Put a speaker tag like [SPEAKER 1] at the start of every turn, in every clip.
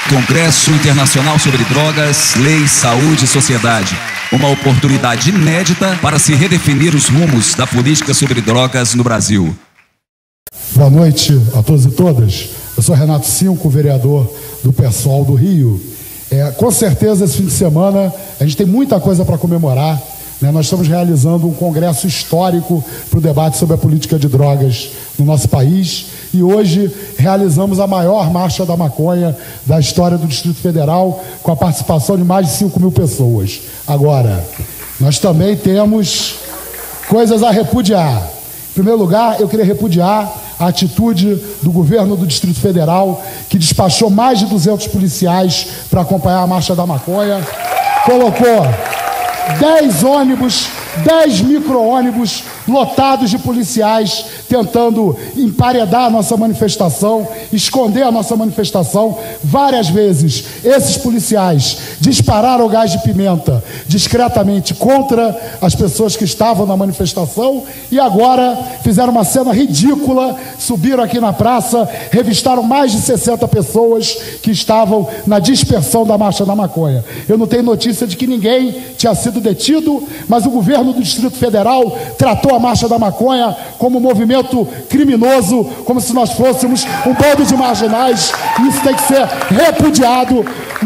[SPEAKER 1] Congresso Internacional sobre Drogas, Lei, Saúde e Sociedade. Uma oportunidade inédita para se redefinir os rumos da política sobre drogas no Brasil.
[SPEAKER 2] Boa noite a todos e todas. Eu sou Renato Cinco, vereador do PSOL do Rio. Com certeza, esse fim de semana, a gente tem muita coisa para comemorar. Nós estamos realizando um congresso histórico para o debate sobre a política de drogas no nosso país. E hoje realizamos a maior marcha da maconha da história do Distrito Federal, com a participação de mais de 5 mil pessoas. Agora, nós também temos coisas a repudiar. Em primeiro lugar, eu queria repudiar a atitude do governo do Distrito Federal, que despachou mais de 200 policiais para acompanhar a marcha da maconha, colocou 10 ônibus, 10 micro-ônibus lotados de policiais tentando emparedar a nossa manifestação, esconder a nossa manifestação. Várias vezes esses policiais dispararam gás de pimenta discretamente contra as pessoas que estavam na manifestação e agora fizeram uma cena ridícula, subiram aqui na praça, revistaram mais de 60 pessoas que estavam na dispersão da Marcha da Maconha. Eu não tenho notícia de que ninguém tinha sido detido, mas o governo do Distrito Federal tratou a Marcha da Maconha como um movimento criminoso, como se nós fôssemos um bando de marginais. Isso tem que ser repudiado,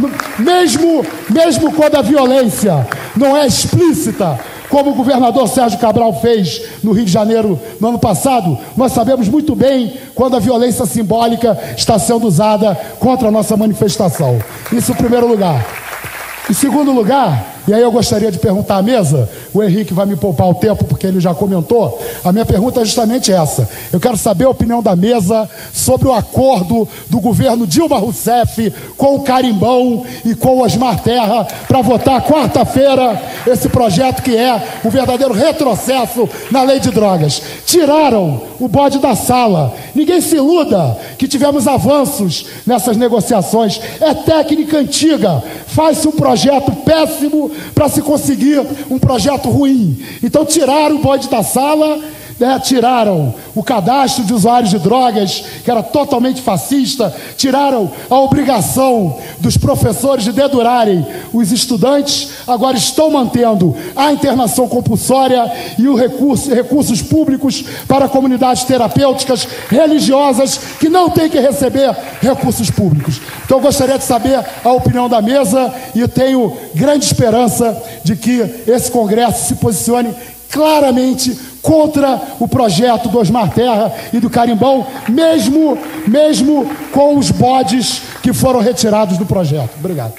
[SPEAKER 2] mesmo quando a violência não é explícita, como o governador Sérgio Cabral fez no Rio de Janeiro no ano passado. Nós sabemos muito bem quando a violência simbólica está sendo usada contra a nossa manifestação. Isso em primeiro lugar. Em segundo lugar, e aí eu gostaria de perguntar à mesa, o Henrique vai me poupar o tempo porque ele já comentou, a minha pergunta é justamente essa. Eu quero saber a opinião da mesa sobre o acordo do governo Dilma Rousseff com o Carimbão e com o Osmar Terra para votar quarta-feira esse projeto que é um verdadeiro retrocesso na lei de drogas. Tiraram o bode da sala. Ninguém se iluda que tivemos avanços nessas negociações. É técnica antiga. Faz-se um projeto péssimo para se conseguir um projeto ruim. Então tiraram o bode da sala, tiraram o cadastro de usuários de drogas, que era totalmente fascista, tiraram a obrigação dos professores de dedurarem os estudantes, agora estão mantendo a internação compulsória e os recursos públicos para comunidades terapêuticas religiosas que não têm que receber recursos públicos. Então eu gostaria de saber a opinião da mesa e eu tenho grande esperança de que esse congresso se posicione claramente contra o projeto do Osmar Terra e do Carimbão, mesmo com os bodes que foram retirados do projeto. Obrigado.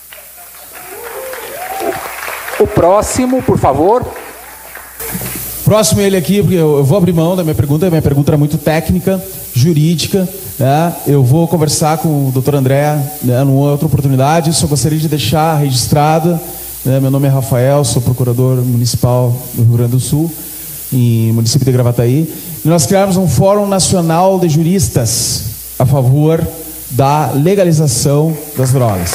[SPEAKER 3] O próximo, por favor.
[SPEAKER 4] Próximo ele aqui, porque eu vou abrir mão da minha pergunta era muito técnica, jurídica, né? Eu vou conversar com o doutor André, né, numa outra oportunidade. Só gostaria de deixar registrado, né, meu nome é Rafael, sou procurador municipal do Rio Grande do Sul, em município de Gravataí, e nós criamos um Fórum Nacional de Juristas a favor da legalização das drogas.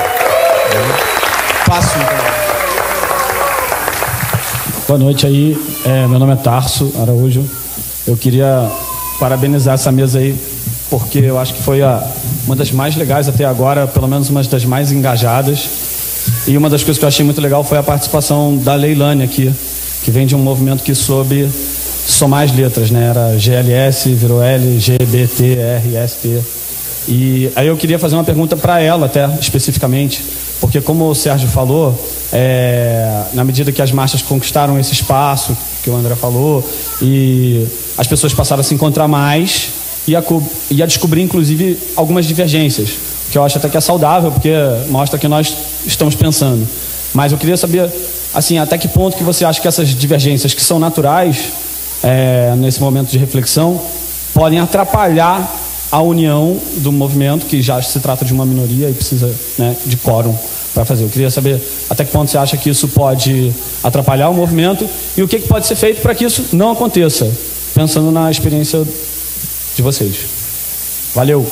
[SPEAKER 4] Passo então.
[SPEAKER 5] Boa noite aí, meu nome é Tarso Araújo. Eu queria parabenizar essa mesa aí, porque eu acho que foi uma das mais legais até agora, pelo menos uma das mais engajadas. E uma das coisas que eu achei muito legal foi a participação da Leilane aqui, que vem de um movimento que soube somar as letras, né? Era GLS, virou L, GBT, R, ST. E aí eu queria fazer uma pergunta para ela até, especificamente, porque como o Sérgio falou, na medida que as marchas conquistaram esse espaço, que o André falou, e as pessoas passaram a se encontrar mais e a descobrir, inclusive, algumas divergências, que eu acho até que é saudável, porque mostra que nós estamos pensando. Mas eu queria saber, assim, até que ponto que você acha que essas divergências, que são naturais, nesse momento de reflexão, podem atrapalhar a união do movimento, que já se trata de uma minoria e precisa, né, de quórum para fazer. Eu queria saber até que ponto você acha que isso pode atrapalhar o movimento e o que pode ser feito para que isso não aconteça, pensando na experiência de vocês. Valeu!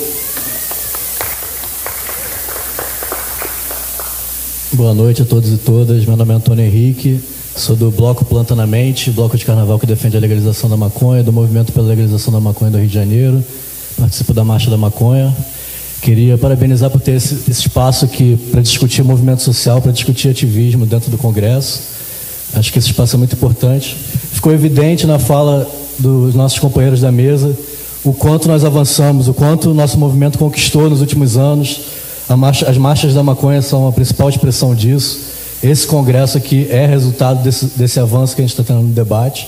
[SPEAKER 6] Boa noite a todos e todas. Meu nome é Antônio Henrique, sou do Bloco Planta na Mente, bloco de carnaval que defende a legalização da maconha, do Movimento pela Legalização da Maconha do Rio de Janeiro, participo da Marcha da Maconha. Queria parabenizar por ter esse espaço aqui para discutir movimento social, para discutir ativismo dentro do Congresso. Acho que esse espaço é muito importante. Ficou evidente na fala dos nossos companheiros da mesa o quanto nós avançamos, o quanto o nosso movimento conquistou nos últimos anos. As marchas da maconha são a principal expressão disso. Esse Congresso aqui é resultado desse avanço que a gente está tendo no debate.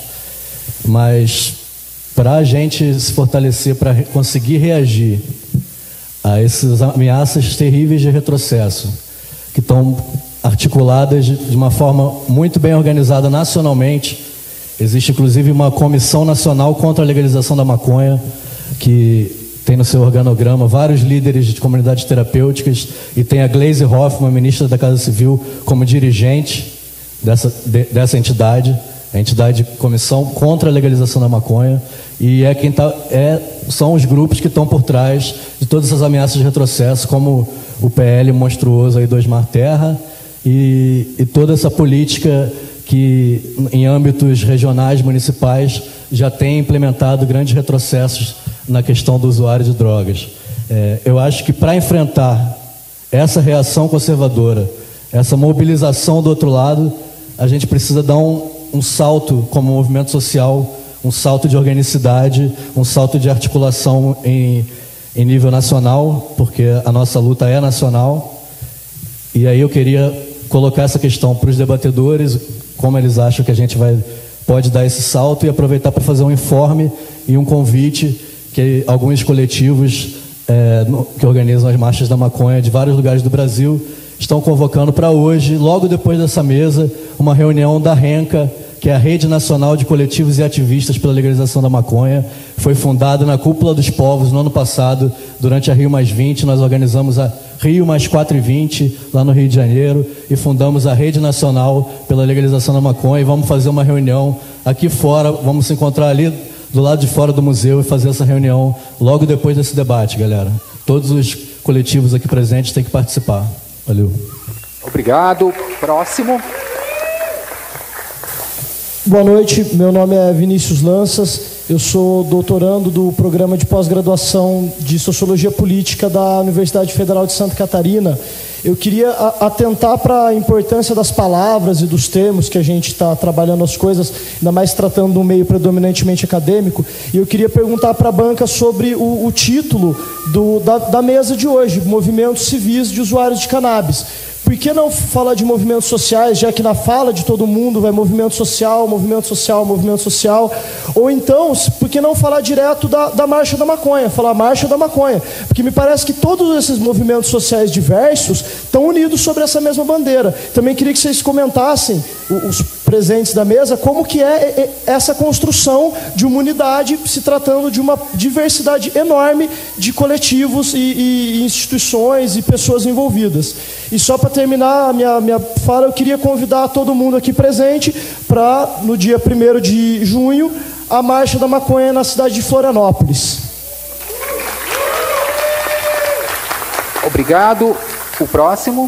[SPEAKER 6] Mas para a gente se fortalecer, para conseguir reagir a essas ameaças terríveis de retrocesso, que estão articuladas de uma forma muito bem organizada nacionalmente. Existe inclusive uma comissão nacional contra a legalização da maconha, que tem no seu organograma vários líderes de comunidades terapêuticas, e tem a Gleisi Hoffmann, ministra da Casa Civil, como dirigente dessa entidade, a entidade Comissão contra a Legalização da Maconha, e são os grupos que estão por trás de todas essas ameaças de retrocesso, como o PL monstruoso aí do Osmar Terra, e toda essa política que em âmbitos regionais, municipais, já tem implementado grandes retrocessos na questão do usuário de drogas. Eu acho que para enfrentar essa reação conservadora, essa mobilização do outro lado, a gente precisa dar um salto como movimento social, um salto de organicidade, um salto de articulação em nível nacional, porque a nossa luta é nacional. E aí eu queria colocar essa questão para os debatedores, como eles acham que a gente pode dar esse salto, e aproveitar para fazer um informe e um convite que alguns coletivos que organizam as marchas da maconha de vários lugares do Brasil estão convocando para hoje, logo depois dessa mesa, uma reunião da RENCA, que é a Rede Nacional de Coletivos e Ativistas pela Legalização da Maconha. Foi fundada na Cúpula dos Povos no ano passado, durante a Rio Mais 20. Nós organizamos a Rio Mais 4 e 20, lá no Rio de Janeiro, e fundamos a Rede Nacional pela Legalização da Maconha, e vamos fazer uma reunião aqui fora, vamos se encontrar ali do lado de fora do museu e fazer essa reunião logo depois desse debate, galera. Todos os coletivos aqui presentes têm que participar. Valeu.
[SPEAKER 3] Obrigado. Próximo.
[SPEAKER 7] Boa noite, meu nome é Vinícius Lanças, eu sou doutorando do programa de pós-graduação de Sociologia Política da Universidade Federal de Santa Catarina. Eu queria atentar para a importância das palavras e dos termos que a gente está trabalhando as coisas, ainda mais tratando de um meio predominantemente acadêmico, e eu queria perguntar para a banca sobre o título da mesa de hoje, Movimentos Civis de Usuários de Cannabis. Por que não falar de movimentos sociais, já que na fala de todo mundo vai movimento social, movimento social, movimento social? Ou então, por que não falar direto da Marcha da Maconha, falar Marcha da Maconha? Porque me parece que todos esses movimentos sociais diversos estão unidos sobre essa mesma bandeira. Também queria que vocês comentassem, os presentes da mesa, como que é essa construção de uma unidade, se tratando de uma diversidade enorme de coletivos e instituições e pessoas envolvidas. E só para terminar a minha fala, eu queria convidar todo mundo aqui presente para, no dia 1º de junho, a Marcha da Maconha na cidade de Florianópolis.
[SPEAKER 3] Obrigado. O próximo.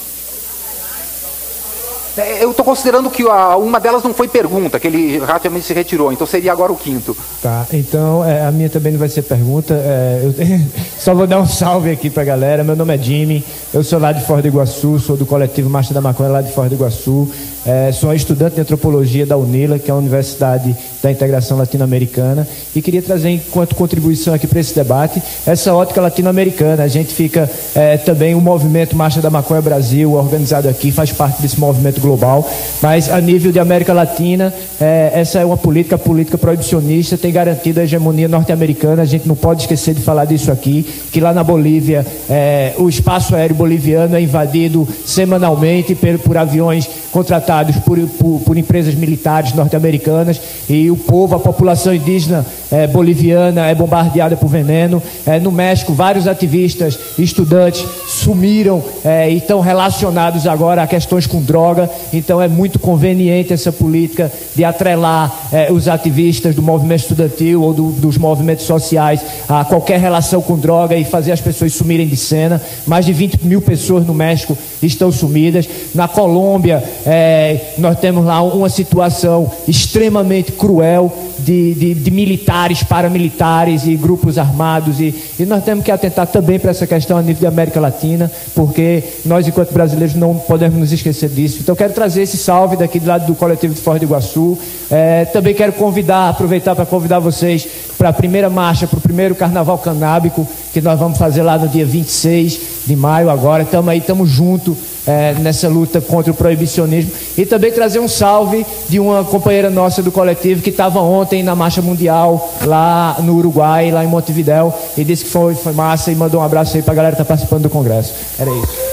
[SPEAKER 3] Eu estou considerando que uma delas não foi pergunta, que ele rapidamente se retirou, então seria agora o quinto.
[SPEAKER 8] Tá, então a minha também não vai ser pergunta, só vou dar um salve aqui para a galera. Meu nome é Jimmy, eu sou lá de Foz do Iguaçu, sou do coletivo Marcha da Maconha lá de Foz do Iguaçu, sou estudante de antropologia da UNILA, que é a Universidade da Integração Latino-Americana, e queria trazer enquanto contribuição aqui para esse debate essa ótica latino-americana. A gente fica também o movimento Marcha da Maconha Brasil, organizado aqui, faz parte desse movimento global, mas a nível de América Latina, essa é uma política proibicionista, tem garantido a hegemonia norte-americana. A gente não pode esquecer de falar disso aqui, que lá na Bolívia o espaço aéreo boliviano é invadido semanalmente por aviões contratados por empresas militares norte-americanas, e o povo, a população indígena boliviana é bombardeada por veneno. No México, vários ativistas e estudantes sumiram e estão relacionados agora a questões com droga. Então é muito conveniente essa política de atrelar os ativistas do movimento estudantil ou dos movimentos sociais a qualquer relação com droga e fazer as pessoas sumirem de cena. Mais de 20 mil pessoas no México estão sumidas. Na Colômbia, nós temos lá uma situação extremamente cruel de militares, paramilitares e grupos armados, e nós temos que atentar também para essa questão a nível da América Latina, porque nós, enquanto brasileiros, não podemos nos esquecer disso. Então, quero trazer esse salve daqui do lado do coletivo de Foz do Iguaçu. Também quero aproveitar para convidar vocês para a primeira marcha, para o primeiro Carnaval Canábico, que nós vamos fazer lá no dia 26 de maio agora. Estamos juntos nessa luta contra o proibicionismo. E também trazer um salve de uma companheira nossa do coletivo que estava ontem na Marcha Mundial lá no Uruguai, lá em Montevidéu, e disse que foi massa e mandou um abraço aí para a galera que está participando do congresso. Era isso.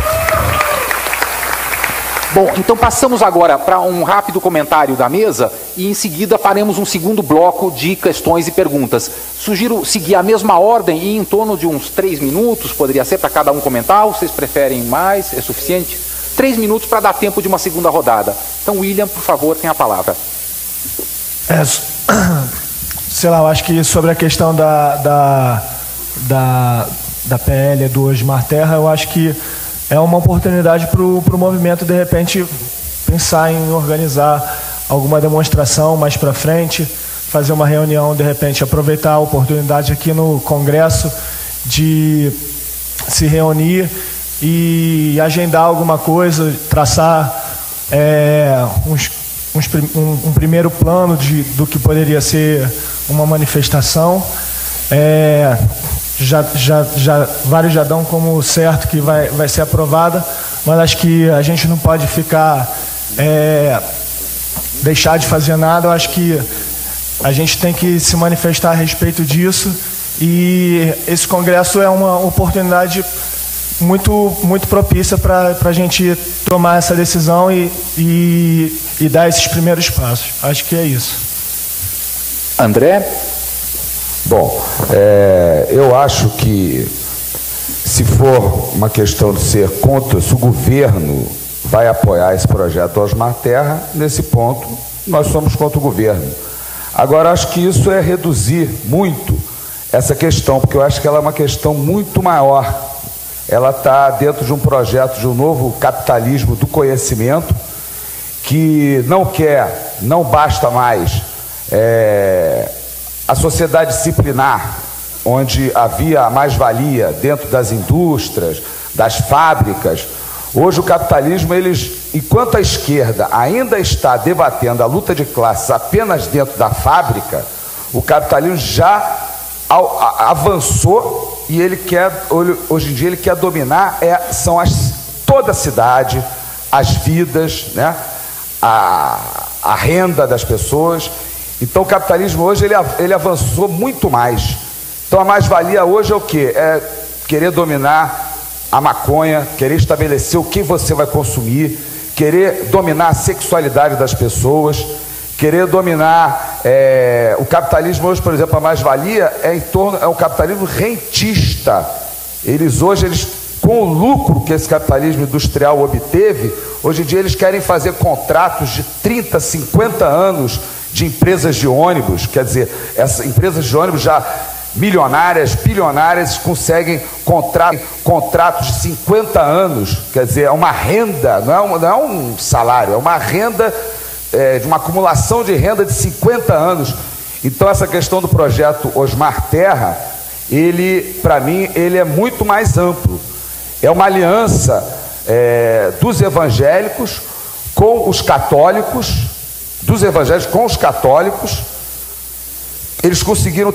[SPEAKER 3] Bom, então passamos agora para um rápido comentário da mesa e em seguida faremos um segundo bloco de questões e perguntas. Sugiro seguir a mesma ordem e em torno de uns 3 minutos, poderia ser, para cada um comentar, ou vocês preferem mais? É suficiente? 3 minutos para dar tempo de uma segunda rodada. Então, William, por favor, tem a palavra.
[SPEAKER 9] Sei lá, eu acho que sobre a questão da PL do Osmar Terra, eu acho que é uma oportunidade para o movimento, de repente, pensar em organizar alguma demonstração mais para frente, fazer uma reunião, de repente, aproveitar a oportunidade aqui no Congresso de se reunir e agendar alguma coisa, traçar um primeiro plano do que poderia ser uma manifestação. Vários já dão como certo que vai ser aprovada, mas acho que a gente não pode ficar deixar de fazer nada. Eu acho que a gente tem que se manifestar a respeito disso, e esse congresso é uma oportunidade muito, muito propícia para a gente tomar essa decisão e dar esses primeiros passos. Acho que é isso.
[SPEAKER 3] André?
[SPEAKER 10] Bom, eu acho que se for uma questão de ser contra, se o governo vai apoiar esse projeto Osmar Terra, nesse ponto nós somos contra o governo. Agora, acho que isso é reduzir muito essa questão, porque eu acho que ela é uma questão muito maior. Ela está dentro de um projeto de um novo capitalismo do conhecimento, que não basta mais a sociedade disciplinar, onde havia a mais-valia dentro das indústrias, das fábricas. Hoje o capitalismo, enquanto a esquerda ainda está debatendo a luta de classes apenas dentro da fábrica, o capitalismo já avançou e hoje em dia ele quer dominar toda a cidade, as vidas, né? a renda das pessoas. Então o capitalismo hoje ele avançou muito mais. Então a mais-valia hoje é o quê? É querer dominar a maconha, querer estabelecer o que você vai consumir, querer dominar a sexualidade das pessoas, querer dominar o capitalismo hoje, por exemplo, a mais-valia é um capitalismo rentista. Eles com o lucro que esse capitalismo industrial obteve, hoje em dia eles querem fazer contratos de 30, 50 anos de empresas de ônibus. Quer dizer, essas empresas de ônibus já milionárias, bilionárias, conseguem contratos de 50 anos. Quer dizer, é uma renda, não é um salário, é uma renda, de uma acumulação de renda de 50 anos. Então essa questão do projeto Osmar Terra, para mim, ele é muito mais amplo. É uma aliança dos evangélicos com os católicos, Eles conseguiram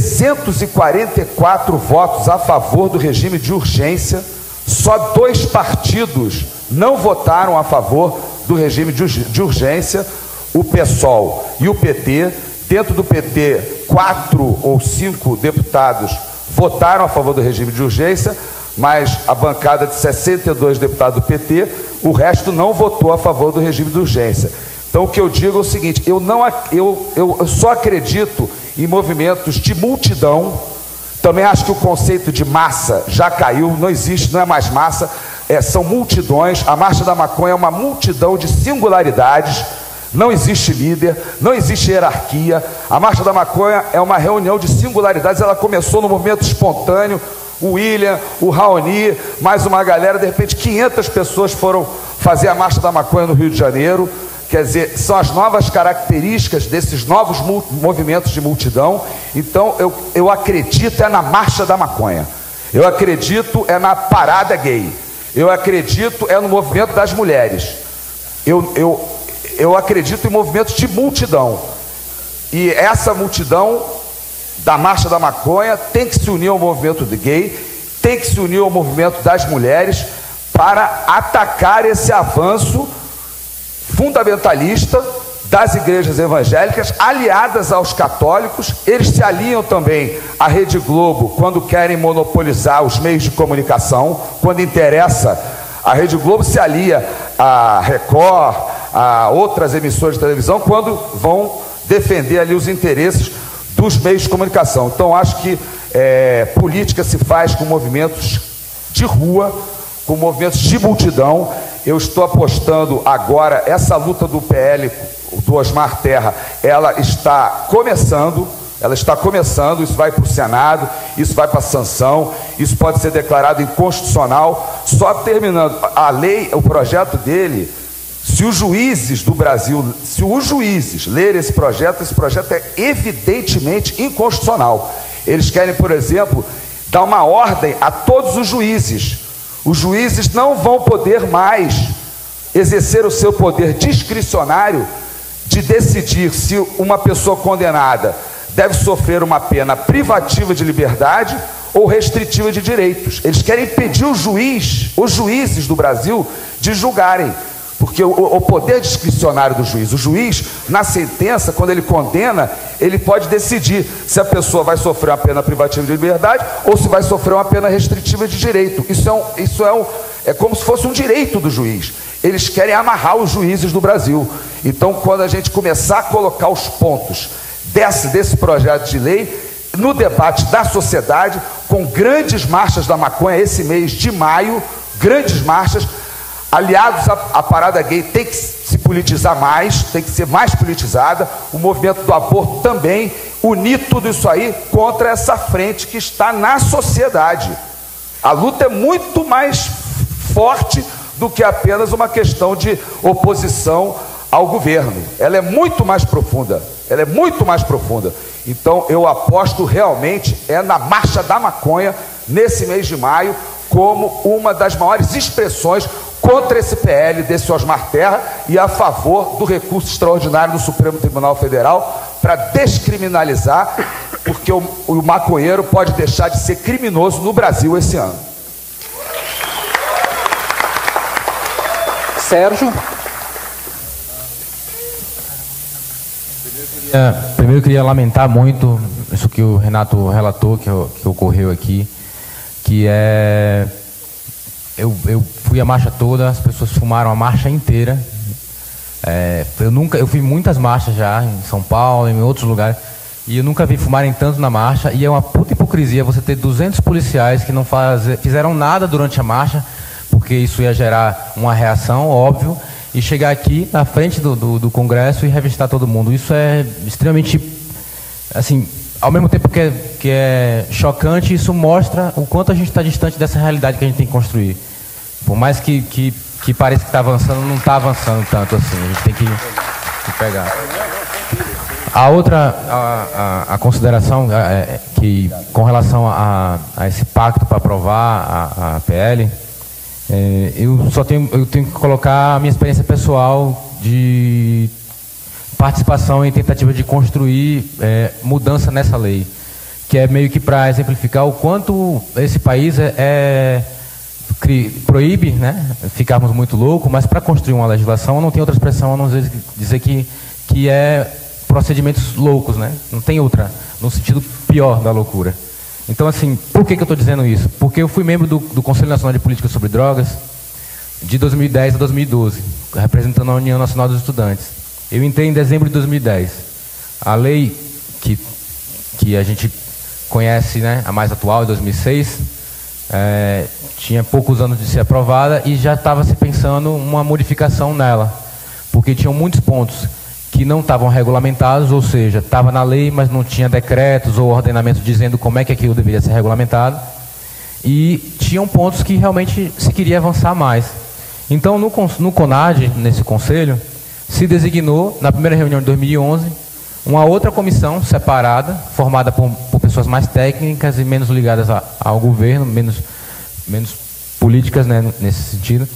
[SPEAKER 10] 344 votos a favor do regime de urgência. Só 2 partidos não votaram a favor do regime de urgência, o PSOL e o PT. Dentro do PT, 4 ou 5 deputados votaram a favor do regime de urgência, mas a bancada de 62 deputados do PT, o resto não votou a favor do regime de urgência. Então o que eu digo é o seguinte: eu só acredito em movimentos de multidão. Também acho que o conceito de massa já caiu, não existe, não é mais massa, são multidões. A Marcha da Maconha é uma multidão de singularidades, não existe líder, não existe hierarquia. A Marcha da Maconha é uma reunião de singularidades, ela começou no movimento espontâneo, o William, o Raoni, mais uma galera, de repente 500 pessoas foram fazer a Marcha da Maconha no Rio de Janeiro. quer dizer, são as novas características desses novos movimentos de multidão. Então eu acredito na marcha da maconha, eu acredito na parada gay, eu acredito no movimento das mulheres, eu acredito em movimentos de multidão, e essa multidão da marcha da maconha tem que se unir ao movimento de gay, tem que se unir ao movimento das mulheres para atacar esse avanço fundamentalista das igrejas evangélicas aliadas aos católicos. Eles se aliam também à Rede Globo quando querem monopolizar os meios de comunicação. Quando interessa, a Rede Globo se alia à Record, a outras emissoras de televisão, quando vão defender ali os interesses dos meios de comunicação. Então acho que política se faz com movimentos de rua, com movimentos de multidão. Eu estou apostando agora, essa luta do PL, do Osmar Terra, ela está começando, isso vai para o Senado, isso vai para a sanção, isso pode ser declarado inconstitucional. Só terminando, a lei, o projeto dele, se os juízes do Brasil, se os juízes lerem esse projeto é evidentemente inconstitucional. Eles querem, por exemplo, dar uma ordem a todos os juízes. Os juízes não vão poder mais exercer o seu poder discricionário de decidir se uma pessoa condenada deve sofrer uma pena privativa de liberdade ou restritiva de direitos. Eles querem impedir os juízes do Brasil de julgarem, porque o poder discricionário do juiz, o juiz, na sentença, quando ele condena, ele pode decidir se a pessoa vai sofrer uma pena privativa de liberdade ou se vai sofrer uma pena restritiva de direito. Isso é como se fosse um direito do juiz. Eles querem amarrar os juízes do Brasil. Então, quando a gente começar a colocar os pontos desse projeto de lei no debate da sociedade, com grandes marchas da maconha esse mês de maio, grandes marchas, aliados à parada gay, tem que se politizar mais, tem que ser mais politizada, o movimento do aborto também, unir tudo isso aí contra essa frente que está na sociedade. A luta é muito mais forte do que apenas uma questão de oposição ao governo. Ela é muito mais profunda, Então eu aposto realmente na marcha da maconha, nesse mês de maio, como uma das maiores expressões contra esse PL desse Osmar Terra e a favor do recurso extraordinário do Supremo Tribunal Federal para descriminalizar, porque o maconheiro pode deixar de ser criminoso no Brasil esse ano.
[SPEAKER 3] Sérgio?
[SPEAKER 11] Primeiro eu queria lamentar muito isso que o Renato relatou, que ocorreu aqui, que é... Eu fui a marcha toda, as pessoas fumaram a marcha inteira. Eu fui em muitas marchas já, em São Paulo, em outros lugares, e eu nunca vi fumarem tanto na marcha, e é uma puta hipocrisia você ter 200 policiais que não fizeram nada durante a marcha, porque isso ia gerar uma reação, óbvio, e chegar aqui na frente do Congresso e revistar todo mundo. Isso é extremamente, assim, ao mesmo tempo que é chocante, isso mostra o quanto a gente está distante dessa realidade que a gente tem que construir. Por mais que pareça que está avançando, não está avançando tanto assim. A gente tem que pegar. A outra, a consideração que com relação a esse pacto para aprovar a PL, eu tenho que colocar a minha experiência pessoal de participação em tentativa de construir mudança nessa lei, que é meio que para exemplificar o quanto esse país proíbe, né, ficarmos muito loucos, mas para construir uma legislação não tem outra expressão a não dizer que é procedimentos loucos, né? Não tem outra, no sentido pior da loucura. Então, assim, por que eu estou dizendo isso? Porque eu fui membro do Conselho Nacional de Política sobre Drogas de 2010 a 2012, representando a União Nacional dos Estudantes. Eu entrei em dezembro de 2010. A lei que a gente conhece, né, a mais atual, de 2006, tinha poucos anos de ser aprovada e já estava se pensando uma modificação nela, porque tinham muitos pontos que não estavam regulamentados, ou seja, estava na lei, mas não tinha decretos ou ordenamentos dizendo como é que aquilo deveria ser regulamentado, e tinham pontos que realmente se queria avançar mais. Então, no CONAD, nesse conselho, se designou, na primeira reunião de 2011, uma outra comissão separada, formada por pessoas mais técnicas e menos ligadas ao governo, menos políticas, né, nesse sentido.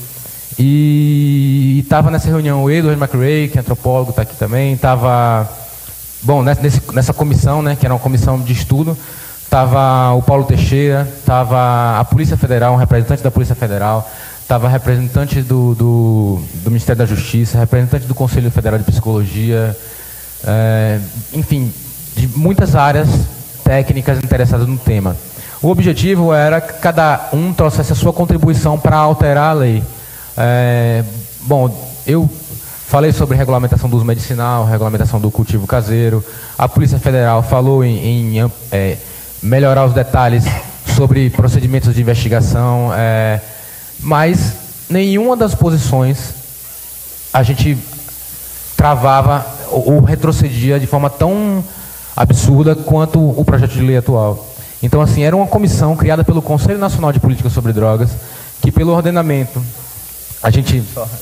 [SPEAKER 11] E estava nessa reunião o Edward McRae, que é antropólogo, está aqui também. Estava, bom, nessa comissão, né, que era uma comissão de estudo, estava o Paulo Teixeira, estava a Polícia Federal, um representante da Polícia Federal, estava representante do Ministério da Justiça, representante do Conselho Federal de Psicologia, enfim, de muitas áreas técnicas interessadas no tema. O objetivo era que cada um trouxesse a sua contribuição para alterar a lei. Bom, eu falei sobre regulamentação do uso medicinal, regulamentação do cultivo caseiro. A Polícia Federal falou em melhorar os detalhes sobre procedimentos de investigação, mas nenhuma das posições a gente travava ou retrocedia de forma tão absurda quanto o projeto de lei atual. Então, assim, era uma comissão criada pelo Conselho Nacional de Política sobre Drogas, que pelo ordenamento, a gente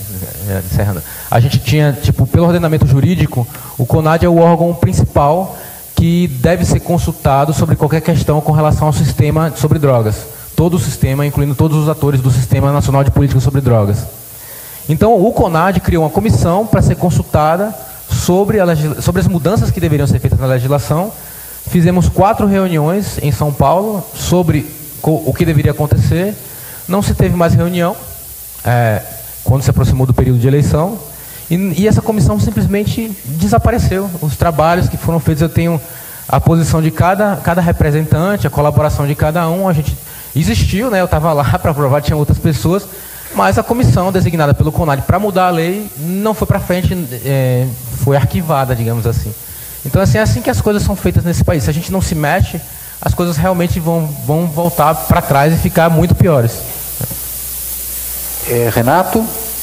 [SPEAKER 11] tinha, tipo, pelo ordenamento jurídico, o CONAD é o órgão principal que deve ser consultado sobre qualquer questão com relação ao sistema sobre drogas. Todo o sistema, incluindo todos os atores do Sistema Nacional de Política sobre Drogas. Então, o CONAD criou uma comissão para ser consultada sobre as mudanças que deveriam ser feitas na legislação. Fizemos 4 reuniões em São Paulo sobre o que deveria acontecer. Não se teve mais reunião quando se aproximou do período de eleição. E essa comissão simplesmente desapareceu. Os trabalhos que foram feitos, eu tenho a posição de cada representante, a colaboração de cada um. A gente existiu, né? Eu estava lá para aprovar, tinha outras pessoas, mas a comissão designada pelo CONAD para mudar a lei não foi para frente, foi arquivada, digamos assim. Então, assim, é assim que as coisas são feitas nesse país. Se a gente não se mexe, as coisas realmente vão voltar para trás e ficar muito piores.
[SPEAKER 3] Renato?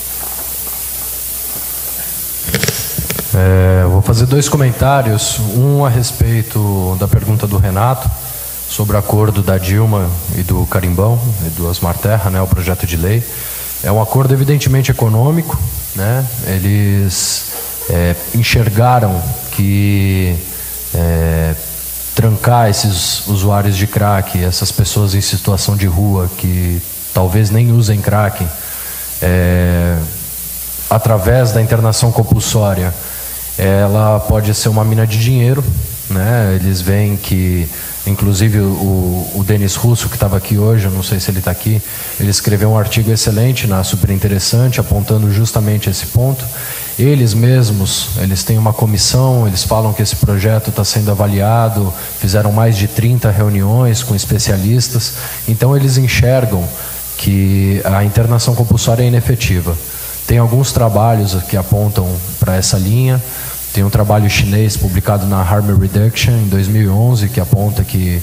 [SPEAKER 12] Vou fazer 2 comentários. Um a respeito da pergunta do Renato sobre o acordo da Dilma e do Carimbão e do Osmar Terra, né, o projeto de lei. É um acordo evidentemente econômico, né? Eles enxergaram que trancar esses usuários de crack, essas pessoas em situação de rua que talvez nem usem crack, através da internação compulsória, ela pode ser uma mina de dinheiro, né? Eles veem que, inclusive o Denis Russo, que estava aqui hoje, eu não sei se ele está aqui, ele escreveu um artigo excelente, super interessante, apontando justamente esse ponto. Eles mesmos, eles têm uma comissão, eles falam que esse projeto está sendo avaliado, fizeram mais de 30 reuniões com especialistas, então eles enxergam que a internação compulsória é inefetiva. Tem alguns trabalhos que apontam para essa linha. Tem um trabalho chinês publicado na Harm Reduction em 2011 que aponta que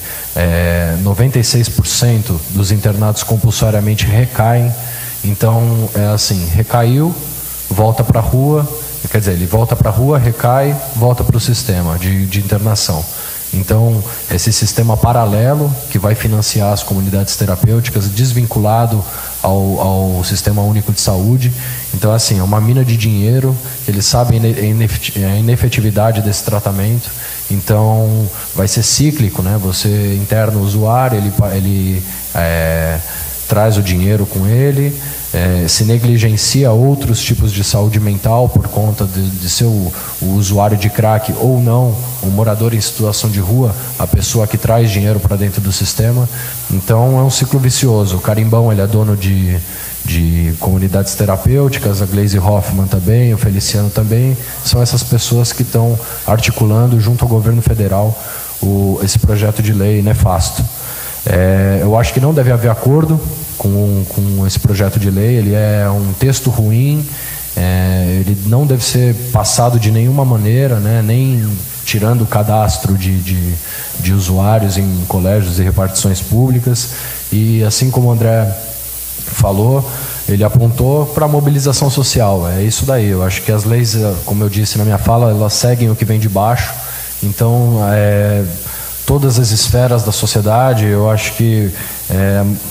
[SPEAKER 12] 96% dos internados compulsoriamente recaem. Então, recaiu, volta para a rua, quer dizer, ele volta para a rua, recai, volta para o sistema de internação. Então, esse sistema paralelo que vai financiar as comunidades terapêuticas, desvinculado ao Sistema Único de Saúde. Então, é uma mina de dinheiro, eles sabem a inefetividade desse tratamento. Então, vai ser cíclico, né? Você interna o usuário, ele traz o dinheiro com ele, se negligencia outros tipos de saúde mental por conta de ser o usuário de crack ou não, o morador em situação de rua, a pessoa que traz dinheiro para dentro do sistema. Então é um ciclo vicioso. O Carimbão, ele é dono de comunidades terapêuticas, a Glaze Hoffman também, o Feliciano também, são essas pessoas que estão articulando junto ao governo federal esse projeto de lei nefasto. Eu acho que não deve haver acordo com esse projeto de lei. Ele é um texto ruim, ele não deve ser passado de nenhuma maneira, né? Nem tirando o cadastro de usuários em colégios e repartições públicas. E assim como o André falou, ele apontou para a mobilização social. É isso daí. Eu acho que as leis, como eu disse na minha fala, elas seguem o que vem de baixo. Então, todas as esferas da sociedade, eu acho que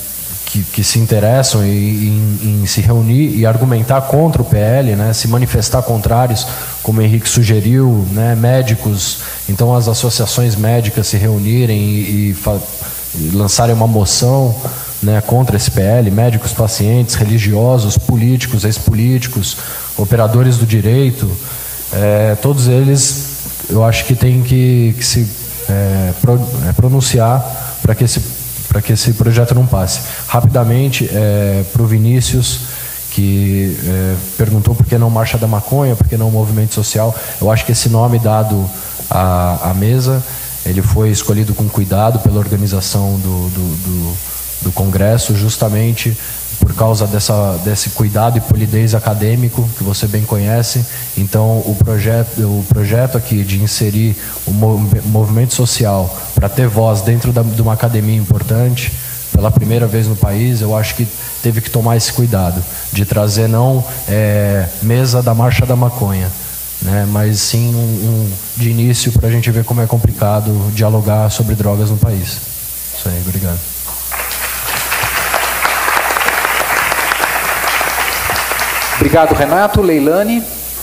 [SPEAKER 12] que se interessam em se reunir e argumentar contra o PL, né, se manifestar contrários, como o Henrique sugeriu, né, médicos, então as associações médicas se reunirem e lançarem uma moção, né, contra esse PL, médicos, pacientes, religiosos, políticos, ex-políticos, operadores do direito, todos eles eu acho que tem que se pronunciar para que esse projeto não passe. Rapidamente, para o Vinícius, que perguntou por que não Marcha da Maconha, por que não Movimento Social. Eu acho que esse nome dado à mesa, ele foi escolhido com cuidado pela organização do Congresso, justamente por causa desse cuidado e polidez acadêmico que você bem conhece. Então, o projeto aqui de inserir o movimento social para ter voz dentro de uma academia importante, pela primeira vez no país, eu acho que teve que tomar esse cuidado de trazer não mesa da Marcha da Maconha, né, mas sim de início para a gente ver como é complicado dialogar sobre drogas no país. Isso aí, obrigado.
[SPEAKER 3] Obrigado, Renato. Leilane?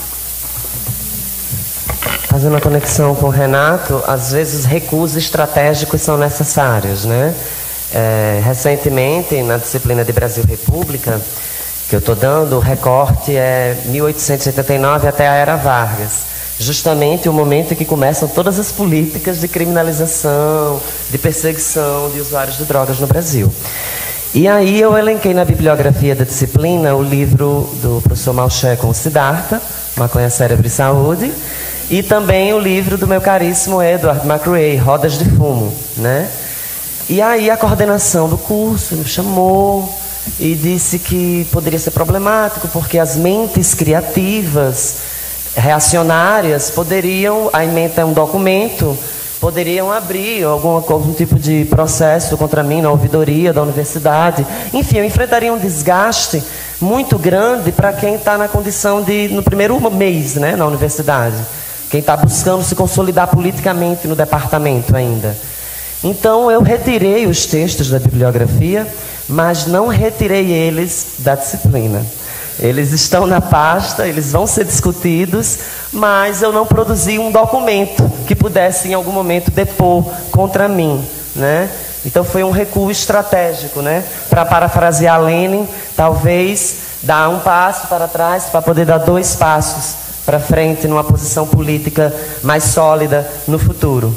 [SPEAKER 13] Fazendo a conexão com o Renato, às vezes recursos estratégicos são necessários, né? Recentemente, na disciplina de Brasil República, que eu estou dando, o recorte é 1889 até a Era Vargas. Justamente o momento em que começam todas as políticas de criminalização, de perseguição de usuários de drogas no Brasil. E aí eu elenquei na bibliografia da disciplina o livro do professor Malché com o Siddhartha, Maconha, Cérebro e Saúde, e também o livro do meu caríssimo Edward McRae, Rodas de Fumo, né? E aí a coordenação do curso me chamou e disse que poderia ser problemático, porque as mentes criativas, reacionárias, poderiam, a ementa é um documento, poderiam abrir algum tipo de processo contra mim na ouvidoria da universidade. Enfim, eu enfrentaria um desgaste muito grande para quem está na condição de, no primeiro mês, né, na universidade, quem está buscando se consolidar politicamente no departamento ainda. Então eu retirei os textos da bibliografia, mas não retirei eles da disciplina. Eles estão na pasta, eles vão ser discutidos, mas eu não produzi um documento que pudesse em algum momento depor contra mim, né? Então foi um recuo estratégico, né? Para parafrasear Lenin, talvez dar um passo para trás para poder dar 2 passos para frente numa posição política mais sólida no futuro.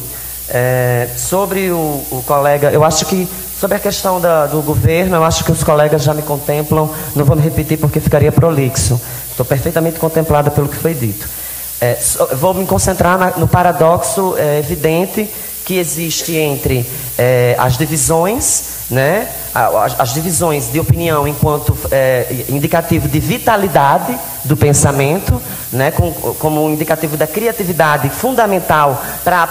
[SPEAKER 13] Sobre o colega, eu acho que sobre a questão do governo, eu acho que os colegas já me contemplam, não vou me repetir porque ficaria prolixo. Estou perfeitamente contemplada pelo que foi dito. Vou me concentrar no paradoxo evidente que existe entre as divisões, né, as divisões de opinião enquanto indicativo de vitalidade do pensamento, né, como um indicativo da criatividade fundamental para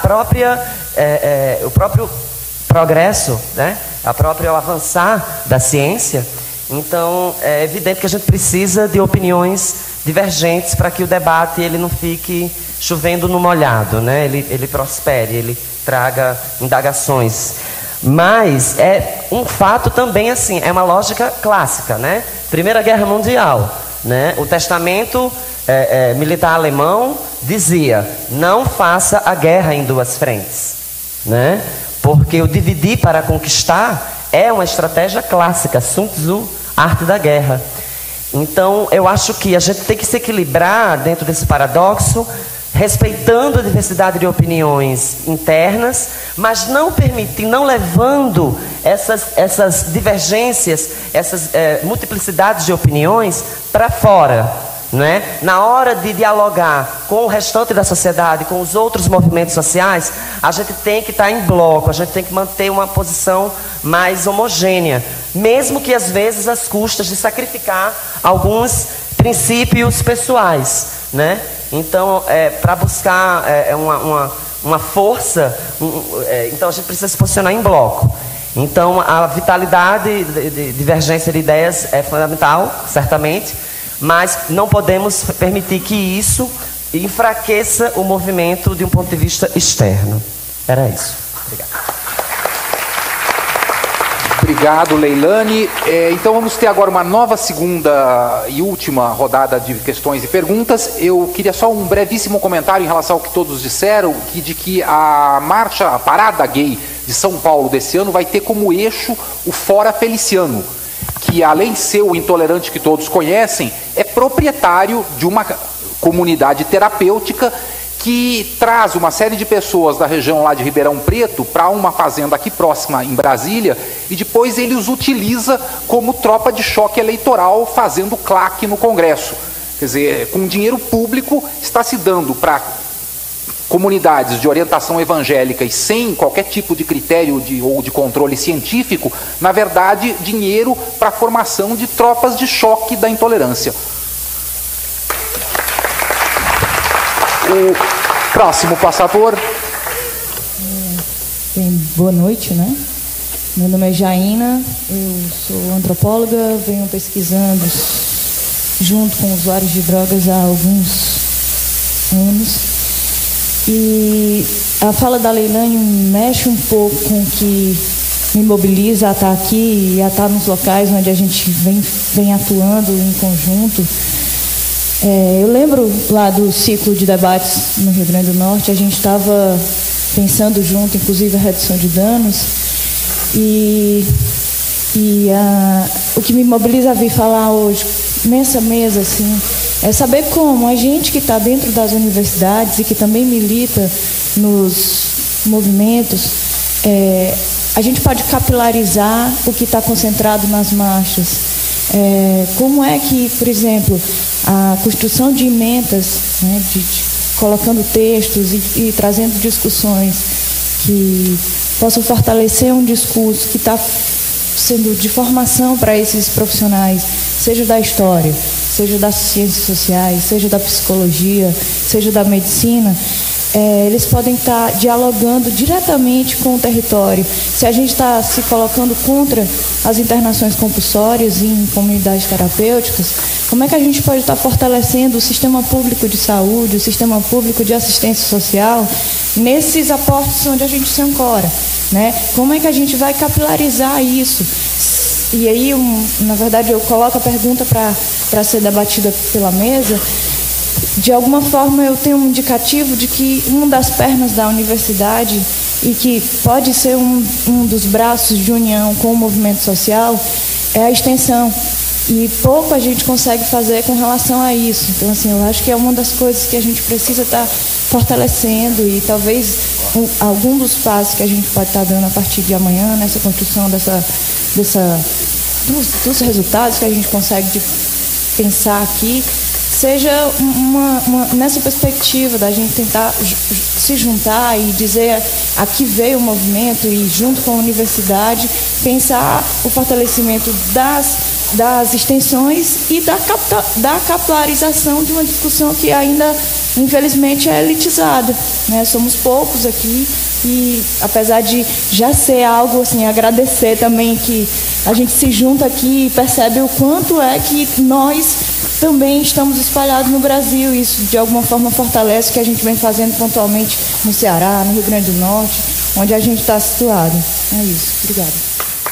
[SPEAKER 13] o próprio progresso, né, a própria avançar da ciência. Então é evidente que a gente precisa de opiniões divergentes para que o debate ele não fique chovendo no molhado, né? Ele prospere, ele traga indagações. Mas é um fato também assim, é uma lógica clássica, né? Primeira Guerra Mundial, né? O testamento militar alemão dizia: não faça a guerra em 2 frentes, né? Porque o dividir para conquistar é uma estratégia clássica, Sun Tzu, Arte da Guerra. Então, eu acho que a gente tem que se equilibrar dentro desse paradoxo, respeitando a diversidade de opiniões internas, mas não permitindo, não levando essas divergências, essas multiplicidades de opiniões para fora. Né? Na hora de dialogar com o restante da sociedade, com os outros movimentos sociais, a gente tem que estar em bloco, a gente tem que manter uma posição mais homogênea, mesmo que às vezes às custas de sacrificar alguns princípios pessoais, né? Então, para buscar uma força, então a gente precisa se posicionar em bloco. Então, a vitalidade de divergência de ideias é fundamental, certamente, mas não podemos permitir que isso enfraqueça o movimento de um ponto de vista externo. Era isso. Obrigado.
[SPEAKER 3] Obrigado, Leilane. Então vamos ter agora uma nova segunda e última rodada de questões e perguntas. Eu queria só um brevíssimo comentário em relação ao que todos disseram, de que a parada gay de São Paulo desse ano vai ter como eixo o Fora Feliciano, que além de ser o intolerante que todos conhecem, é proprietário de uma comunidade terapêutica que traz uma série de pessoas da região lá de Ribeirão Preto para uma fazenda aqui próxima em Brasília, e depois ele os utiliza como tropa de choque eleitoral, fazendo claque no Congresso. Quer dizer, com dinheiro público está se dando para comunidades de orientação evangélica e sem qualquer tipo de critério ou de controle científico, na verdade, dinheiro para a formação de tropas de choque da intolerância. O próximo passador.
[SPEAKER 14] Boa noite, né? Meu nome é Jaina, eu sou antropóloga, venho pesquisando junto com usuários de drogas há alguns anos. E a fala da Leilane mexe um pouco com o que me mobiliza a estar aqui e a estar nos locais onde a gente vem atuando em conjunto. Eu lembro lá do ciclo de debates no Rio Grande do Norte, a gente estava pensando junto, inclusive, a redução de danos, o que me mobiliza a vir falar hoje, nessa mesa, assim, é saber como a gente que está dentro das universidades e que também milita nos movimentos, a gente pode capilarizar o que está concentrado nas marchas. Como é que, por exemplo, a construção de emendas, né, colocando textos e trazendo discussões que possam fortalecer um discurso que está sendo de formação para esses profissionais, seja da história, seja das ciências sociais, seja da psicologia, seja da medicina, eles podem estar dialogando diretamente com o território. Se a gente está se colocando contra as internações compulsórias em comunidades terapêuticas, como é que a gente pode estar fortalecendo o sistema público de saúde, o sistema público de assistência social, nesses aportes onde a gente se ancora, né? Como é que a gente vai capilarizar isso? E aí, na verdade, eu coloco a pergunta para ser debatida pela mesa. De alguma forma, eu tenho um indicativo de que uma das pernas da universidade, e que pode ser um dos braços de união com o movimento social, é a extensão. E pouco a gente consegue fazer com relação a isso. Então, assim, eu acho que é uma das coisas que a gente precisa estar fortalecendo, e talvez algum dos passos que a gente pode estar dando a partir de amanhã, nessa construção dos resultados que a gente consegue pensar aqui, seja nessa perspectiva da gente tentar se juntar e dizer aqui veio o movimento, e junto com a universidade pensar o fortalecimento das extensões e da capilarização de uma discussão que ainda, infelizmente, é elitizada, né? Somos poucos aqui, e apesar de já ser algo assim, agradecer também que a gente se junta aqui e percebe o quanto é que nós também estamos espalhados no Brasil. Isso de alguma forma fortalece o que a gente vem fazendo pontualmente no Ceará, no Rio Grande do Norte, onde a gente está situado. É isso. Obrigada.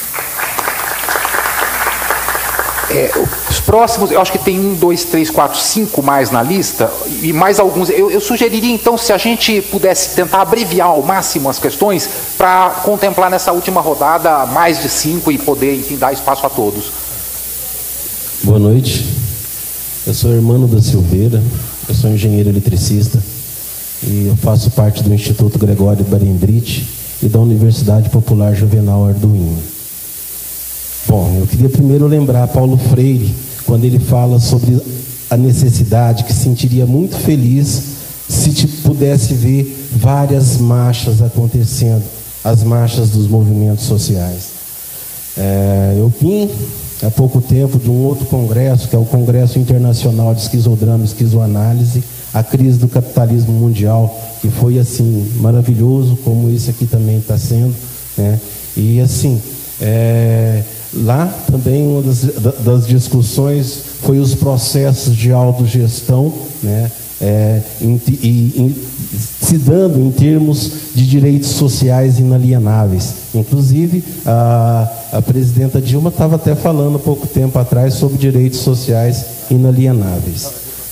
[SPEAKER 3] Os próximos, eu acho que tem 1, 2, 3, 4, 5 mais na lista, e mais alguns. Eu sugeriria, então, se a gente pudesse tentar abreviar ao máximo as questões, para contemplar nessa última rodada mais de 5 e poder, enfim, dar espaço a todos.
[SPEAKER 15] Boa noite. Eu sou Hermano da Silveira, eu sou engenheiro eletricista e eu faço parte do Instituto Gregório Barenbrite e da Universidade Popular Juvenal Arduino. Bom, eu queria primeiro lembrar Paulo Freire, quando ele fala sobre a necessidade, que sentiria muito feliz se pudesse ver várias marchas acontecendo, as marchas dos movimentos sociais. Eu vim há pouco tempo de um outro congresso, que é o Congresso Internacional de Esquizodrama e Esquizoanálise, a crise do capitalismo mundial, que foi assim maravilhoso, como esse aqui também está sendo, né? E assim, lá também uma das discussões foi os processos de autogestão, né? se dando em termos de direitos sociais inalienáveis. Inclusive, a presidenta Dilma estava até falando há pouco tempo atrás sobre direitos sociais inalienáveis.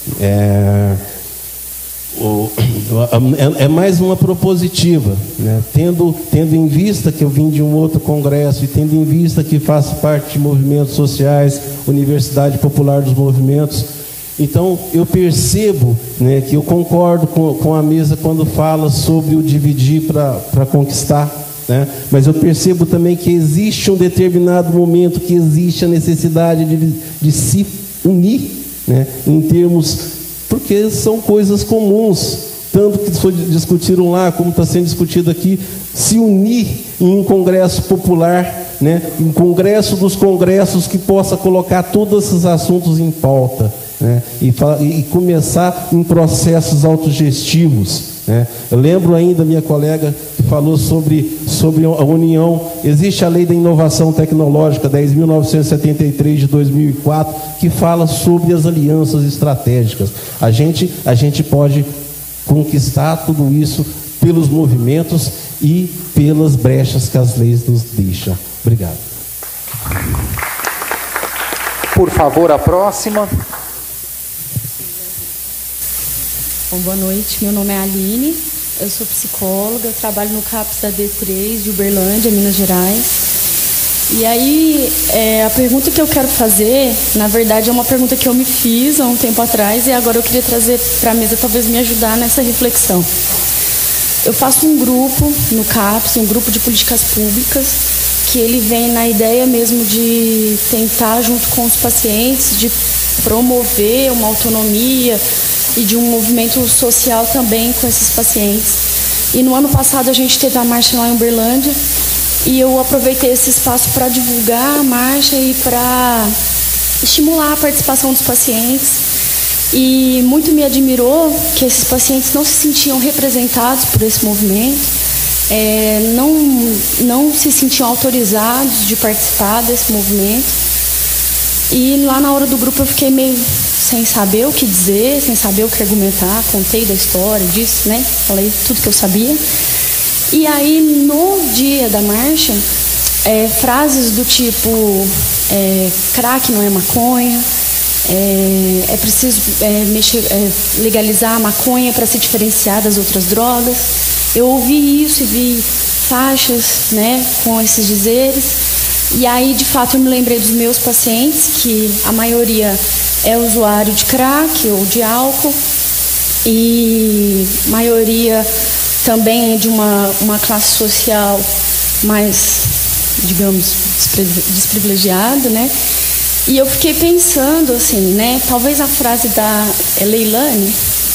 [SPEAKER 15] É mais uma propositiva, né? Tendo em vista que eu vim de um outro congresso e tendo em vista que faço parte de movimentos sociais, Universidade Popular dos Movimentos, então eu percebo, né, que eu concordo com a mesa quando fala sobre o dividir para conquistar, né? Mas eu percebo também que existe um determinado momento que existe a necessidade de se unir, né, em termos, porque são coisas comuns, tanto que discutiram lá, como está sendo discutido aqui, se unir em um congresso popular, né, um congresso dos congressos que possa colocar todos esses assuntos em pauta, né, e começar em processos autogestivos, né. Eu lembro ainda minha colega que falou sobre a união. Existe a Lei da Inovação Tecnológica 10.973 de 2004 que fala sobre as alianças estratégicas. A gente pode conquistar tudo isso pelos movimentos e pelas brechas que as leis nos deixam. Obrigado.
[SPEAKER 3] Por favor, a próxima.
[SPEAKER 16] Bom, boa noite, meu nome é Aline, eu sou psicóloga, trabalho no CAPS da D3 de Uberlândia, Minas Gerais. E aí, a pergunta que eu quero fazer, na verdade, é uma pergunta que eu me fiz há um tempo atrás e agora eu queria trazer para a mesa, talvez me ajudar nessa reflexão. Eu faço um grupo no CAPS, um grupo de políticas públicas, que ele vem na ideia mesmo de tentar, junto com os pacientes, de promover uma autonomia e de um movimento social também com esses pacientes. E no ano passado a gente teve a marcha lá em Uberlândia e eu aproveitei esse espaço para divulgar a marcha e para estimular a participação dos pacientes. E muito me admirou que esses pacientes não se sentiam representados por esse movimento, não se sentiam autorizados de participar desse movimento. E lá na hora do grupo eu fiquei meio sem saber o que dizer, sem saber o que argumentar, contei da história disso, né? Falei tudo que eu sabia. E aí, no dia da marcha, frases do tipo, crack não é maconha, é preciso legalizar a maconha para se diferenciar das outras drogas. Eu ouvi isso e vi faixas, né, com esses dizeres. E aí, de fato, eu me lembrei dos meus pacientes, que a maioria é usuário de crack ou de álcool, e a maioria também é de uma classe social mais, digamos, desprivilegiada, né? E eu fiquei pensando, assim, né, talvez a frase da Leilane,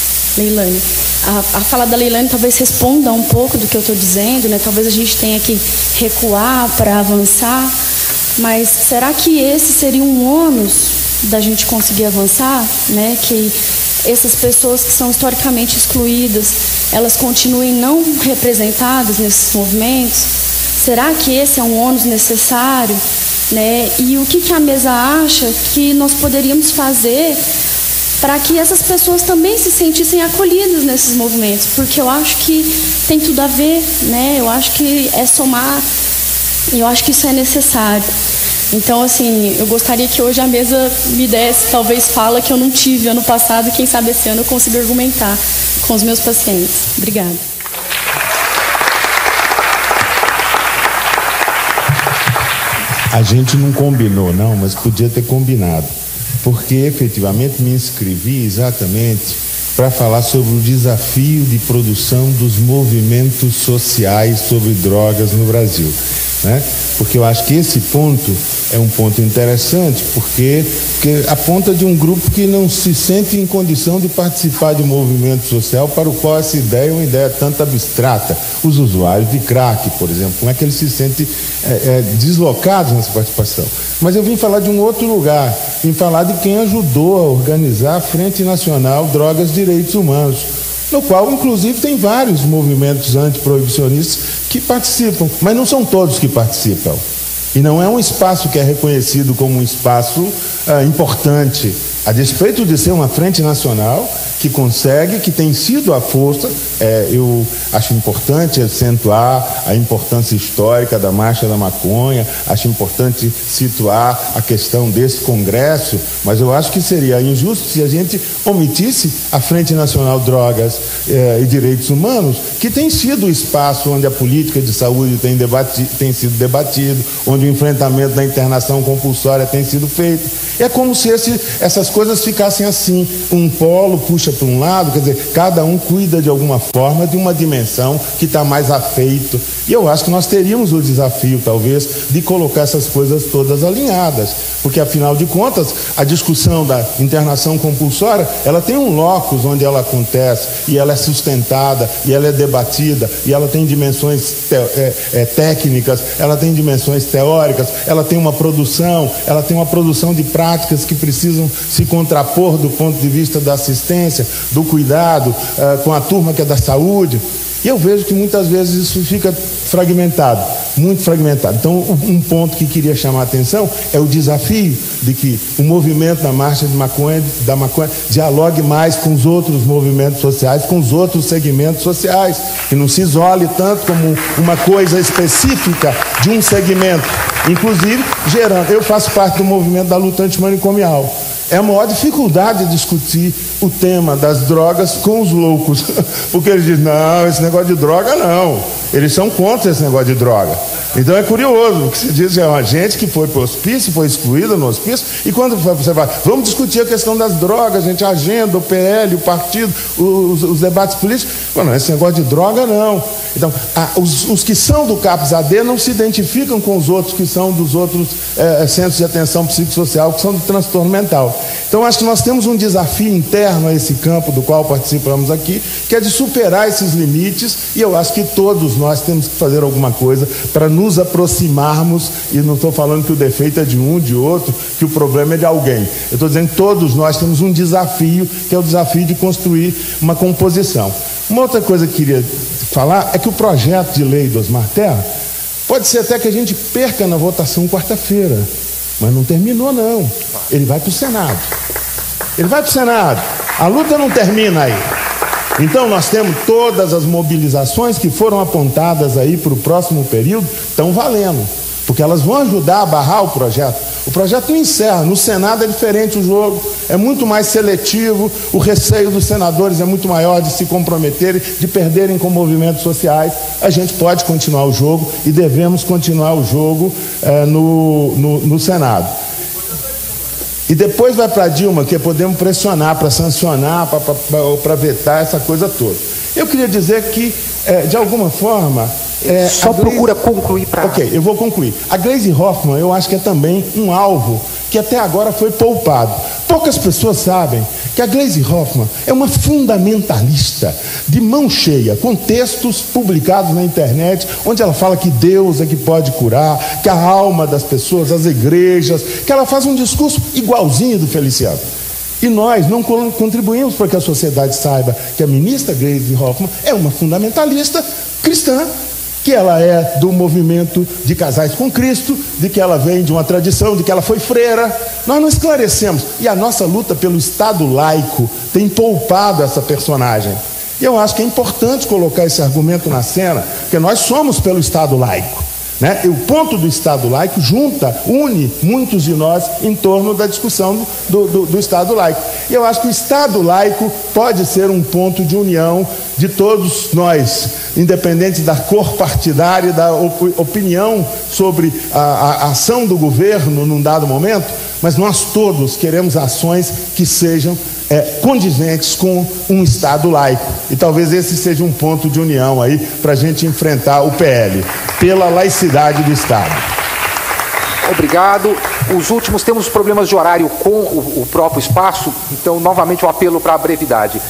[SPEAKER 16] a fala da Leilane talvez responda um pouco do que eu estou dizendo, né? Talvez a gente tenha que recuar para avançar, mas será que esse seria um ônus da gente conseguir avançar, né? Que essas pessoas que são historicamente excluídas, elas continuem não representadas nesses movimentos? Será que esse é um ônus necessário, né? E o que a mesa acha que nós poderíamos fazer para que essas pessoas também se sentissem acolhidas nesses movimentos? Porque eu acho que tem tudo a ver, né? Eu acho que é somar, eu acho que isso é necessário. Então, assim, eu gostaria que hoje a mesa me desse, talvez, fala que eu não tive ano passado, e quem sabe esse ano eu consigo argumentar com os meus pacientes. Obrigada.
[SPEAKER 17] A gente não combinou, não, mas podia ter combinado, porque efetivamente me inscrevi exatamente para falar sobre o desafio de produção dos movimentos sociais sobre drogas no Brasil, né? Porque eu acho que esse ponto é um ponto interessante, porque aponta de um grupo que não se sente em condição de participar de um movimento social para o qual essa ideia é uma ideia tanto abstrata. Os usuários de crack, por exemplo, como é que eles se sentem deslocados nessa participação? Mas eu vim falar de um outro lugar, vim falar de quem ajudou a organizar a Frente Nacional Drogas e Direitos Humanos, no qual, inclusive, tem vários movimentos antiproibicionistas que participam, mas não são todos que participam. E não é um espaço que é reconhecido como um espaço importante. A despeito de ser uma frente nacional, que consegue, que tem sido a força. Eu acho importante acentuar a importância histórica da Marcha da Maconha, acho importante situar a questão desse congresso, mas eu acho que seria injusto se a gente omitisse a Frente Nacional Drogas e Direitos Humanos, que tem sido o espaço onde a política de saúde tem sido debatido, onde o enfrentamento da internação compulsória tem sido feito. É como se essas coisas ficassem assim, um polo puxa para um lado, quer dizer, cada um cuida de alguma forma de uma dimensão que está mais afeito. E eu acho que nós teríamos o desafio, talvez, de colocar essas coisas todas alinhadas, porque afinal de contas, a discussão da internação compulsória, ela tem um locus onde ela acontece, e ela é sustentada, e ela é debatida, e ela tem dimensões técnicas, ela tem dimensões teóricas, ela tem uma produção de práticas que precisam se contrapor do ponto de vista da assistência, do cuidado com a turma que é da saúde. E eu vejo que muitas vezes isso fica fragmentado, muito fragmentado. Então, um ponto que queria chamar a atenção é o desafio de que o movimento da Marcha da Maconha dialogue mais com os outros movimentos sociais, com os outros segmentos sociais, que não se isole tanto como uma coisa específica de um segmento. Inclusive, eu faço parte do movimento da luta antimanicomial. É a maior dificuldade de discutir o tema das drogas com os loucos, porque eles dizem, não, esse negócio de droga não, eles são contra esse negócio de droga. Então é curioso, porque você diz que é uma gente que foi para o hospício, foi excluída no hospício, e quando você vai, vamos discutir a questão das drogas, a agenda, o PL, o partido, os debates políticos, não, esse negócio de droga não. Então, os que são do CAPS-AD não se identificam com os outros que são dos outros centros de atenção psicossocial, que são do transtorno mental. Então, acho que nós temos um desafio interno a esse campo do qual participamos aqui, que é de superar esses limites, e eu acho que todos nós temos que fazer alguma coisa para nos aproximarmos, e não estou falando que o defeito é de um, de outro, que o problema é de alguém. Eu estou dizendo que todos nós temos um desafio, que é o desafio de construir uma composição. Uma outra coisa que eu queria falar é que o projeto de lei do Osmar Terra, pode ser até que a gente perca na votação quarta-feira, mas não terminou não. Ele vai para o Senado. Ele vai para o Senado. A luta não termina aí. Então nós temos todas as mobilizações que foram apontadas aí para o próximo período, estão valendo, porque elas vão ajudar a barrar o projeto. O projeto não encerra, no Senado é diferente o jogo, é muito mais seletivo, o receio dos senadores é muito maior de se comprometerem, de perderem com movimentos sociais. A gente pode continuar o jogo e devemos continuar o jogo no Senado. E depois vai para a Dilma, que podemos pressionar para sancionar, para vetar essa coisa toda. Eu queria dizer que, de alguma forma...
[SPEAKER 3] Só procura concluir para...
[SPEAKER 17] Ok, eu vou concluir. A Gleisi Hoffmann, eu acho que é também um alvo que até agora foi poupado. Poucas pessoas sabem que a Gleisi Hoffmann é uma fundamentalista de mão cheia, com textos publicados na internet, onde ela fala que Deus é que pode curar, que a alma das pessoas, as igrejas, que ela faz um discurso igualzinho do Feliciano. E nós não contribuímos para que a sociedade saiba que a ministra Gleisi Hoffmann é uma fundamentalista cristã, que ela é do movimento de casais com Cristo, de que ela vem de uma tradição, de que ela foi freira. Nós não esclarecemos. E a nossa luta pelo Estado laico tem poupado essa personagem. E eu acho que é importante colocar esse argumento na cena, porque nós somos pelo Estado laico, né? E o ponto do Estado laico une muitos de nós em torno da discussão do Estado laico. E eu acho que o Estado laico pode ser um ponto de união de todos nós, independente da cor partidária e da opinião sobre a ação do governo num dado momento, mas nós todos queremos ações que sejam condizentes com um Estado laico. E talvez esse seja um ponto de união aí para a gente enfrentar o PL, pela laicidade do Estado.
[SPEAKER 3] Obrigado. Os últimos, temos problemas de horário com o próprio espaço, então novamente o apelo para a brevidade.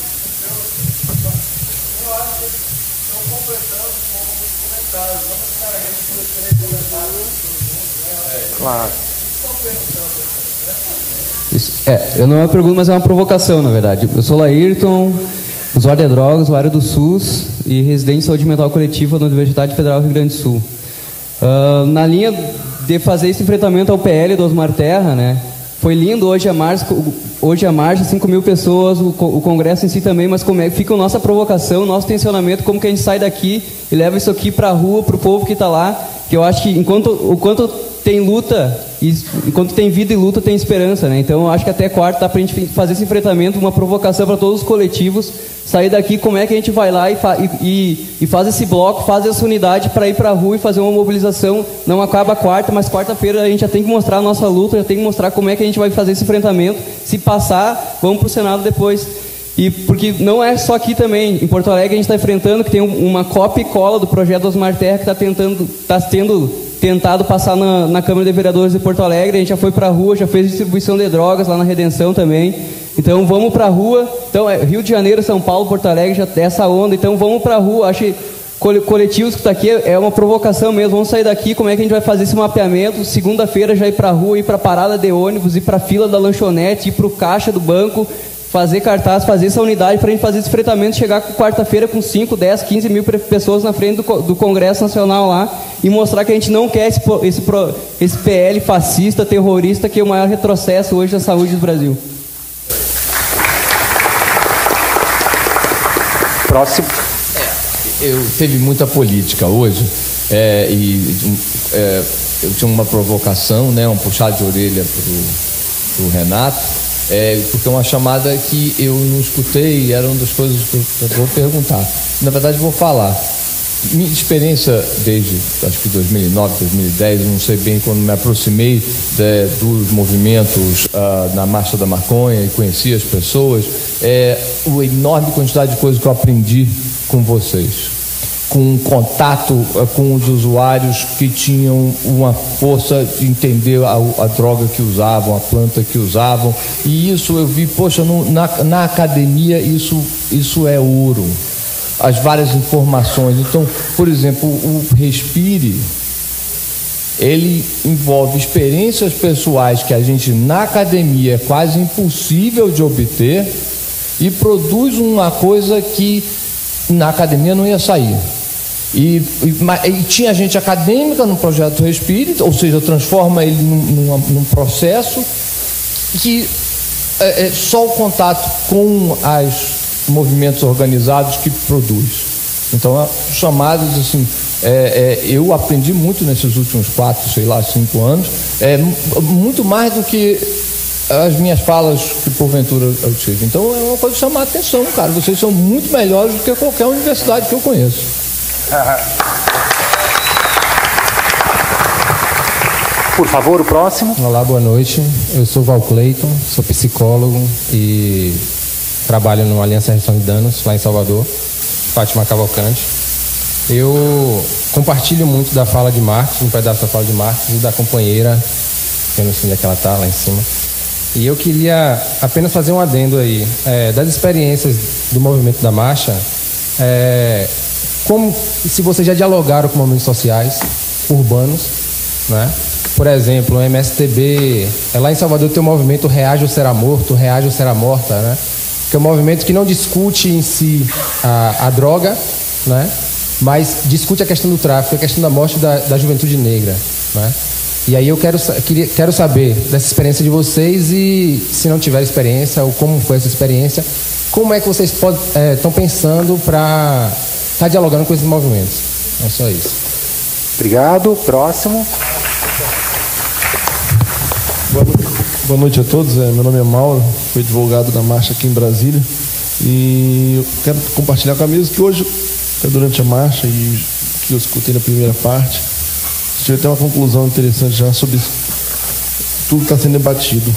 [SPEAKER 3] Claro.
[SPEAKER 18] Eu não é uma pergunta, mas é uma provocação, na verdade. Eu sou Laírton, usuário de drogas, usuário do SUS e residente de saúde mental coletiva da Universidade Federal do Rio Grande do Sul. Na linha de fazer esse enfrentamento ao PL do Osmar Terra, né, Foi lindo hoje a marcha, 5 mil pessoas, o congresso em si também, mas como é que fica a nossa provocação, nosso tensionamento, como que a gente sai daqui e leva isso aqui para a rua, para o povo que está lá, que eu acho que enquanto tem luta, enquanto tem vida e luta, tem esperança, né? Então eu acho que até quarta dá para a gente fazer esse enfrentamento, uma provocação para todos os coletivos, sair daqui, como é que a gente vai lá e faz esse bloco, faz essa unidade para ir para a rua e fazer uma mobilização. Não acaba quarta, mas quarta-feira a gente já tem que mostrar a nossa luta, já tem que mostrar como é que a gente vai fazer esse enfrentamento. Se passar, vamos para o Senado depois. E porque não é só aqui também, em Porto Alegre a gente está enfrentando que tem uma cópia e cola do projeto Osmar Terra que está tendo tentado passar na Câmara de Vereadores de Porto Alegre. A gente já foi para a rua, já fez distribuição de drogas lá na Redenção também. Então vamos para a rua. Então Rio de Janeiro, São Paulo, Porto Alegre já tem essa onda. Então vamos para a rua. Acho que coletivos que está aqui é uma provocação mesmo. Vamos sair daqui, como é que a gente vai fazer esse mapeamento? Segunda-feira já ir para a rua, ir para a parada de ônibus, ir para a fila da lanchonete, ir para o caixa do banco, fazer cartaz, fazer essa unidade para a gente fazer esse enfrentamento, chegar quarta-feira com 5, 10, 15 mil pessoas na frente do Congresso Nacional lá e mostrar que a gente não quer esse PL fascista, terrorista, que é o maior retrocesso hoje na saúde do Brasil.
[SPEAKER 3] Próximo.
[SPEAKER 19] Teve muita política hoje eu tinha uma provocação, né, um puxado de orelha para o Renato, porque é uma chamada que eu não escutei e era uma das coisas que eu vou perguntar. Na verdade, vou falar. Minha experiência desde, acho que 2009, 2010, não sei bem, quando me aproximei dos movimentos na Marcha da Maconha e conheci as pessoas, uma enorme quantidade de coisas que eu aprendi com vocês, com contato com os usuários que tinham uma força de entender a droga que usavam, a planta que usavam, e isso eu vi, poxa, na academia isso é ouro, as várias informações. Então, por exemplo, o Respire, ele envolve experiências pessoais que a gente na academia é quase impossível de obter e produz uma coisa que na academia não ia sair. E tinha gente acadêmica no projeto Respire, ou seja, transforma ele num processo que só o contato com os movimentos organizados que produz. Então, chamados assim, eu aprendi muito nesses últimos 4, 5 anos, muito mais do que as minhas falas que porventura eu tive. Então é uma coisa de chamar a atenção, cara. Vocês são muito melhores do que qualquer universidade que eu conheço.
[SPEAKER 3] Por favor, o próximo.
[SPEAKER 20] Olá, boa noite. Eu sou Val Cleiton, sou psicólogo e trabalho no Aliança Redução de Danos, lá em Salvador, Fátima Cavalcante. Eu compartilho muito da fala de Marcos, um pedaço da fala de Marcos e da companheira, que eu não sei onde é que ela está, lá em cima. E eu queria apenas fazer um adendo aí, das experiências do movimento da marcha, como se vocês já dialogaram com movimentos sociais urbanos, né? Por exemplo, o MSTB, lá em Salvador tem o movimento Reage ou Será Morto, Reage ou Será Morta, né? Que é um movimento que não discute em si a droga, né? Mas discute a questão do tráfico, a questão da morte da juventude negra, né? E aí eu quero saber dessa experiência de vocês e, se não tiver experiência, ou como foi essa experiência, como é que vocês estão pensando para estar dialogando com esses movimentos. É só isso.
[SPEAKER 3] Obrigado. Próximo.
[SPEAKER 21] Boa noite a todos. Meu nome é Mauro, fui advogado da marcha aqui em Brasília e eu quero compartilhar com a mesa que hoje, durante a marcha e que eu escutei na primeira parte, tive até uma conclusão interessante já sobre tudo que está sendo debatido.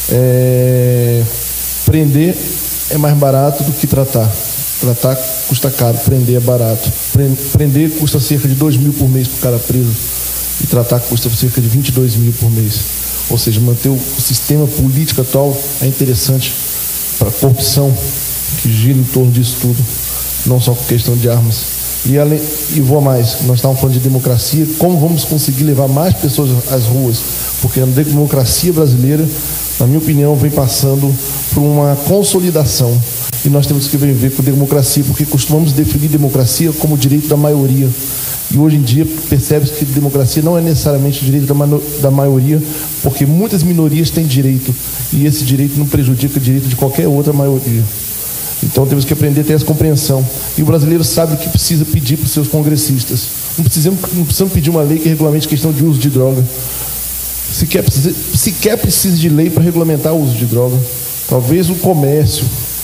[SPEAKER 21] Prender é mais barato do que tratar. Tratar custa caro, prender é barato. Prender custa cerca de 2 mil por mês por cara preso e tratar custa cerca de 22 mil por mês. Ou seja, manter o sistema político atual é interessante para a corrupção que gira em torno disso tudo, não só com questão de armas. E vou mais, nós estávamos falando de democracia, como vamos conseguir levar mais pessoas às ruas? Porque a democracia brasileira, na minha opinião, vem passando por uma consolidação. E nós temos que ver com democracia, porque costumamos definir democracia como direito da maioria. E hoje em dia percebe-se que democracia não é necessariamente o direito da maioria, porque muitas minorias têm direito, e esse direito não prejudica o direito de qualquer outra maioria. Então temos que aprender a ter essa compreensão. E o brasileiro sabe o que precisa pedir para os seus congressistas. Não precisamos pedir uma lei que regulamente questão de uso de droga. Sequer precisa de lei para regulamentar o uso de droga. Talvez o comércio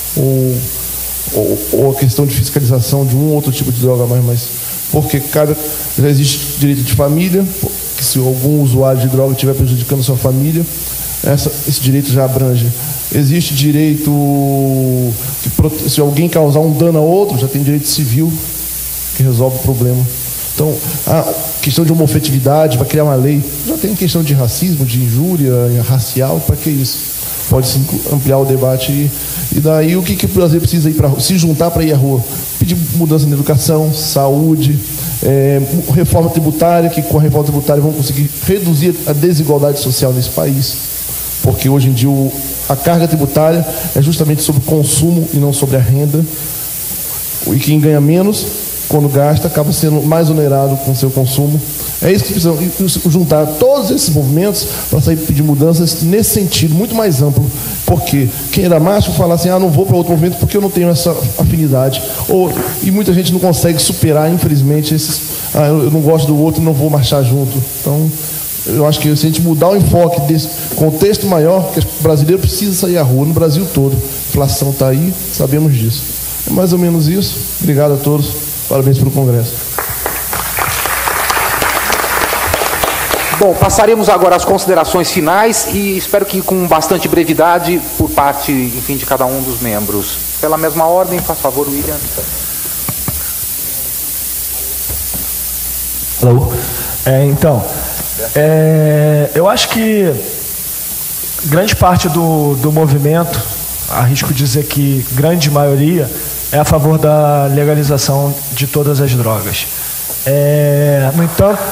[SPEAKER 21] ou a questão de fiscalização de um ou outro tipo de droga mais porque já existe direito de família, que se algum usuário de droga estiver prejudicando a sua família, esse direito já abrange. Existe direito que se alguém causar um dano a outro, já tem direito civil que resolve o problema. Então, a questão de homofetividade, vai criar uma lei, já tem questão de racismo, de injúria racial, para que isso? Pode-se ampliar o debate. E daí o que o Brasil precisa ir se juntar para ir à rua? Pedir mudança na educação, saúde, reforma tributária, que com a reforma tributária vão conseguir reduzir a desigualdade social nesse país. Porque hoje em dia a carga tributária é justamente sobre o consumo e não sobre a renda. E quem ganha menos, quando gasta, acaba sendo mais onerado com o seu consumo. É isso que precisamos juntar todos esses movimentos para sair pedir mudanças nesse sentido, muito mais amplo. Porque quem era macho fala assim, não vou para outro movimento porque eu não tenho essa afinidade. E muita gente não consegue superar, infelizmente, eu não gosto do outro, não vou marchar junto. Então, eu acho que se a gente mudar o enfoque desse contexto maior, que o brasileiro precisa sair à rua, no Brasil todo. A inflação está aí, sabemos disso. É mais ou menos isso. Obrigado a todos. Parabéns pelo Congresso.
[SPEAKER 3] Bom, passaremos agora às considerações finais e espero que com bastante brevidade por parte, enfim, de cada um dos membros. Pela mesma ordem, faz favor, William.
[SPEAKER 9] Alô? Eu acho que grande parte do movimento, arrisco dizer que grande maioria, é a favor da legalização de todas as drogas. No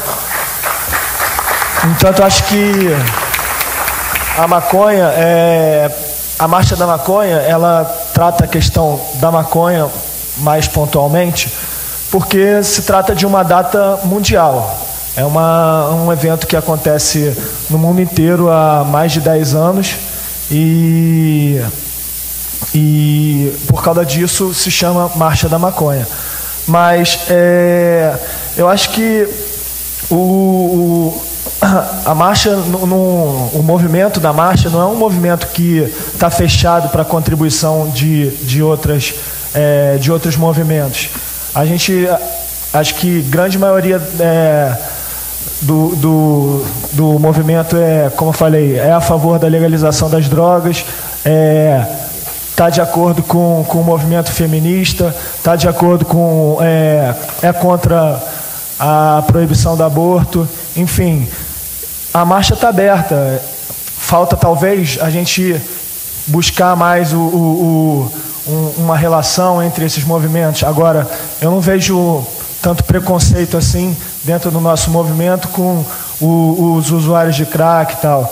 [SPEAKER 9] entanto, acho que a maconha, a Marcha da Maconha, ela trata a questão da maconha mais pontualmente, porque se trata de uma data mundial. É um evento que acontece no mundo inteiro há mais de 10 anos e por causa disso se chama Marcha da Maconha. Mas eu acho que a marcha, o movimento da marcha não é um movimento que está fechado para contribuição de outros movimentos. Acho que grande maioria do movimento como eu falei, é a favor da legalização das drogas, está de acordo com o movimento feminista, está de acordo com contra a proibição do aborto, enfim. A marcha está aberta. Falta talvez a gente buscar mais uma relação entre esses movimentos. Agora, eu não vejo tanto preconceito assim dentro do nosso movimento com os usuários de crack e tal.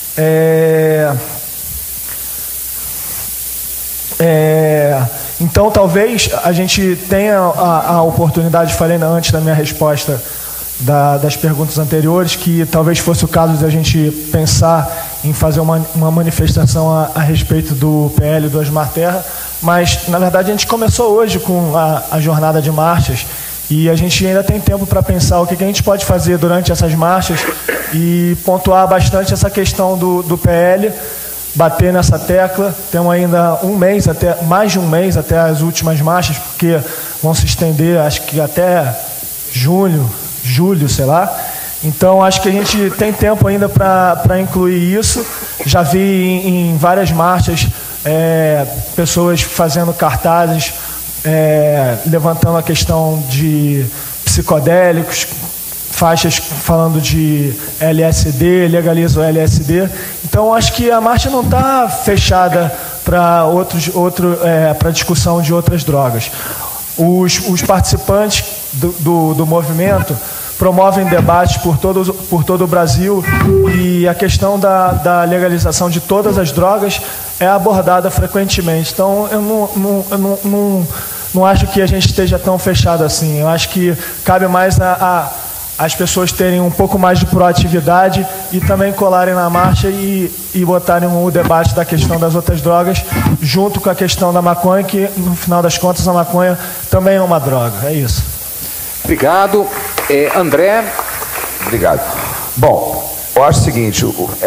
[SPEAKER 9] Então, talvez a gente tenha a oportunidade, falei antes da minha resposta das perguntas anteriores, que talvez fosse o caso de a gente pensar em fazer uma manifestação a respeito do PL do Osmar Terra, mas, na verdade, a gente começou hoje com a jornada de marchas e a gente ainda tem tempo para pensar o que a gente pode fazer durante essas marchas e pontuar bastante essa questão do PL, bater nessa tecla. Temos ainda mais de um mês até as últimas marchas, porque vão se estender, acho que até julho, sei lá. Então, acho que a gente tem tempo ainda para incluir isso. Já vi em várias marchas pessoas fazendo cartazes, levantando a questão de psicodélicos, faixas falando de LSD, legaliza o LSD. Então, acho que a marcha não está fechada para para discussão de outras drogas. Os participantes do movimento promovem debates por todo o Brasil e a questão da legalização de todas as drogas é abordada frequentemente. Então, eu não acho que a gente esteja tão fechado assim. Eu acho que cabe mais as pessoas terem um pouco mais de proatividade e também colarem na marcha e botarem o debate da questão das outras drogas junto com a questão da maconha, que no final das contas a maconha também é uma droga. É isso.
[SPEAKER 3] Obrigado. André?
[SPEAKER 10] Obrigado. Bom, eu acho o seguinte,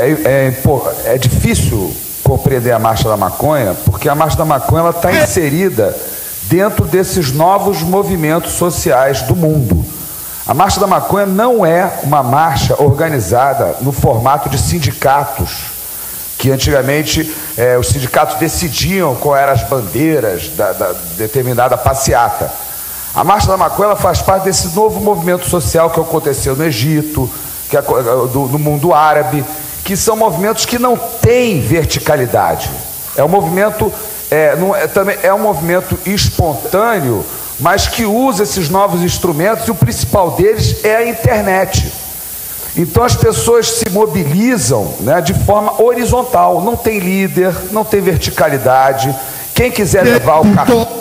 [SPEAKER 10] é difícil compreender a Marcha da Maconha, porque a Marcha da Maconha está inserida dentro desses novos movimentos sociais do mundo. A Marcha da Maconha não é uma marcha organizada no formato de sindicatos, que antigamente os sindicatos decidiam qual eram as bandeiras da determinada passeata. A Marcha da Maconha ela faz parte desse novo movimento social que aconteceu no Egito, no mundo árabe, que são movimentos que não têm verticalidade. É um movimento, também é um movimento espontâneo, mas que usa esses novos instrumentos, e o principal deles é a internet. Então as pessoas se mobilizam, né, de forma horizontal, não tem líder, não tem verticalidade. Quem quiser levar o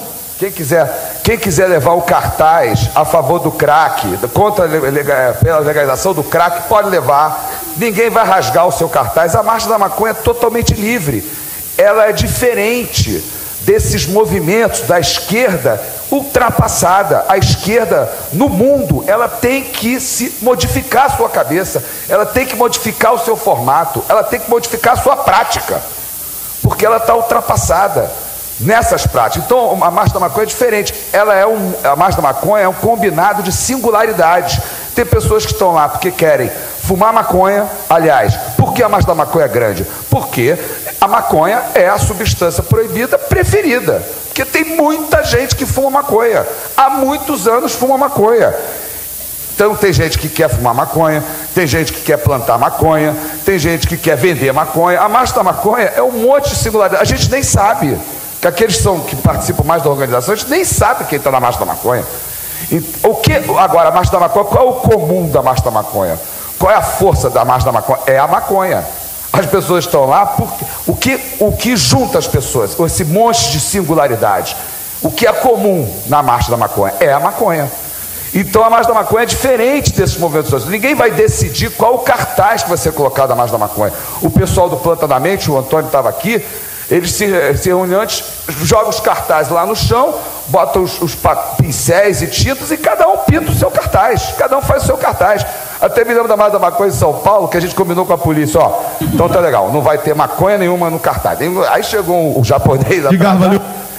[SPEAKER 10] quem quiser levar o cartaz a favor do crack, pela legalização do crack, pode levar. Ninguém vai rasgar o seu cartaz. A Marcha da Maconha é totalmente livre. Ela é diferente desses movimentos da esquerda ultrapassada. A esquerda no mundo, ela tem que se modificar a sua cabeça, ela tem que modificar o seu formato, ela tem que modificar a sua prática, porque ela está ultrapassada nessas práticas. Então a Marcha da Maconha é diferente. A Marcha da Maconha é um combinado de singularidades. Tem pessoas que estão lá porque querem fumar maconha. Aliás, por que a Marcha da Maconha é grande? Porque a maconha é a substância proibida preferida. Porque tem muita gente que fuma maconha. Há muitos anos fuma maconha. Então tem gente que quer fumar maconha, tem gente que quer plantar maconha, tem gente que quer vender maconha. A Marcha da Maconha é um monte de singularidade. A gente nem sabe. Que aqueles que participam mais da organização, a gente nem sabe quem está na Marcha da Maconha. Agora, a Marcha da Maconha, qual é o comum da Marcha da Maconha? Qual é a força da Marcha da Maconha? É a maconha. As pessoas estão lá porque o que junta as pessoas, esse monte de singularidade, o que é comum na Marcha da Maconha? É a maconha. Então a Marcha da Maconha é diferente desses movimentos sociais. Ninguém vai decidir qual o cartaz que vai ser colocado na Marcha da Maconha. O pessoal do Planta na Mente, o Antônio estava aqui, eles se reúnem antes, jogam os cartazes lá no chão, botam os pincéis e tintas e cada um pinta o seu cartaz, cada um faz o seu cartaz. Até me lembro da Marcha da Maconha em São Paulo, que a gente combinou com a polícia, então tá legal, não vai ter maconha nenhuma no cartaz. Aí chegou o japonês atrasado,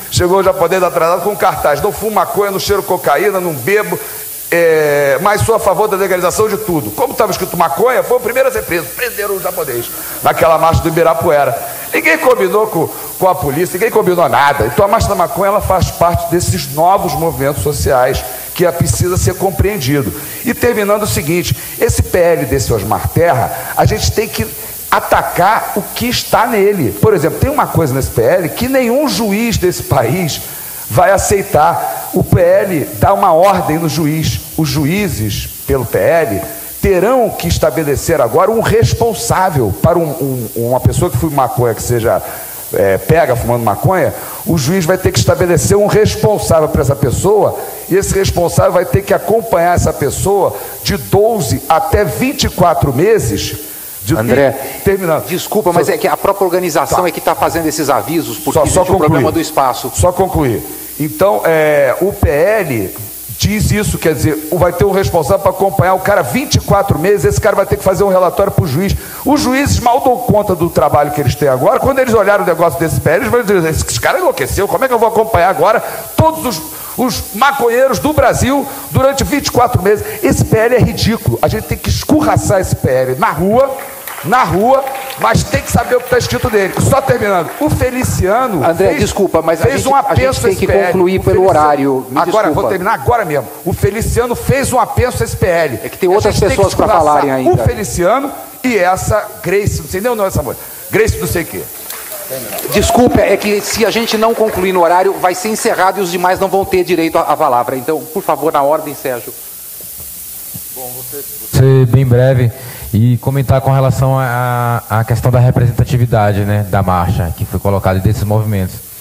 [SPEAKER 10] com um cartaz: não fumo maconha, não cheiro cocaína, não bebo, mas sou a favor da legalização de tudo. Como estava escrito maconha, foi o primeiro a ser preso. Prenderam o japonês naquela marcha do Ibirapuera. Ninguém combinou com a polícia, ninguém combinou nada. Então a Marcha da Maconha ela faz parte desses novos movimentos sociais que precisa ser compreendido. E terminando o seguinte, esse PL desse Osmar Terra, a gente tem que atacar o que está nele. Por exemplo, tem uma coisa nesse PL que nenhum juiz desse país vai aceitar. O PL dá uma ordem no juiz. Os juízes, pelo PL, terão que estabelecer agora um responsável para uma pessoa que fuma maconha, que seja pega fumando maconha. O juiz vai ter que estabelecer um responsável para essa pessoa, e esse responsável vai ter que acompanhar essa pessoa de 12 até 24 meses.
[SPEAKER 3] André, terminando. Desculpa, mas é que a própria organização é que está fazendo esses avisos, porque existe o problema do espaço.
[SPEAKER 10] Só concluir. Então, o PL diz isso, quer dizer, vai ter um responsável para acompanhar o cara 24 meses, esse cara vai ter que fazer um relatório para o juiz. Os juízes mal dão conta do trabalho que eles têm agora. Quando eles olharam o negócio desse PL, eles vão dizer: esse cara enlouqueceu, como é que eu vou acompanhar agora todos os maconheiros do Brasil durante 24 meses? Esse PL é ridículo. A gente tem que escorraçar esse PL na rua, mas tem que saber o que está escrito nele. Só terminando, o Feliciano...
[SPEAKER 3] André, desculpa, mas a gente tem que concluir pelo horário.
[SPEAKER 10] Agora, vou terminar agora mesmo. O Feliciano fez um apenso a esse PL.
[SPEAKER 3] É que tem outras pessoas para falarem ainda.
[SPEAKER 10] O Feliciano e essa Grace, não sei nem o nome dessa mulher. Grace não sei o quê.
[SPEAKER 3] Desculpa, é que se a gente não concluir no horário, vai ser encerrado e os demais não vão ter direito à palavra. Então, por favor, na ordem, Sérgio.
[SPEAKER 11] Bom, vou ser bem breve e comentar com relação à questão da representatividade, né, da marcha, que foi colocada desses movimentos.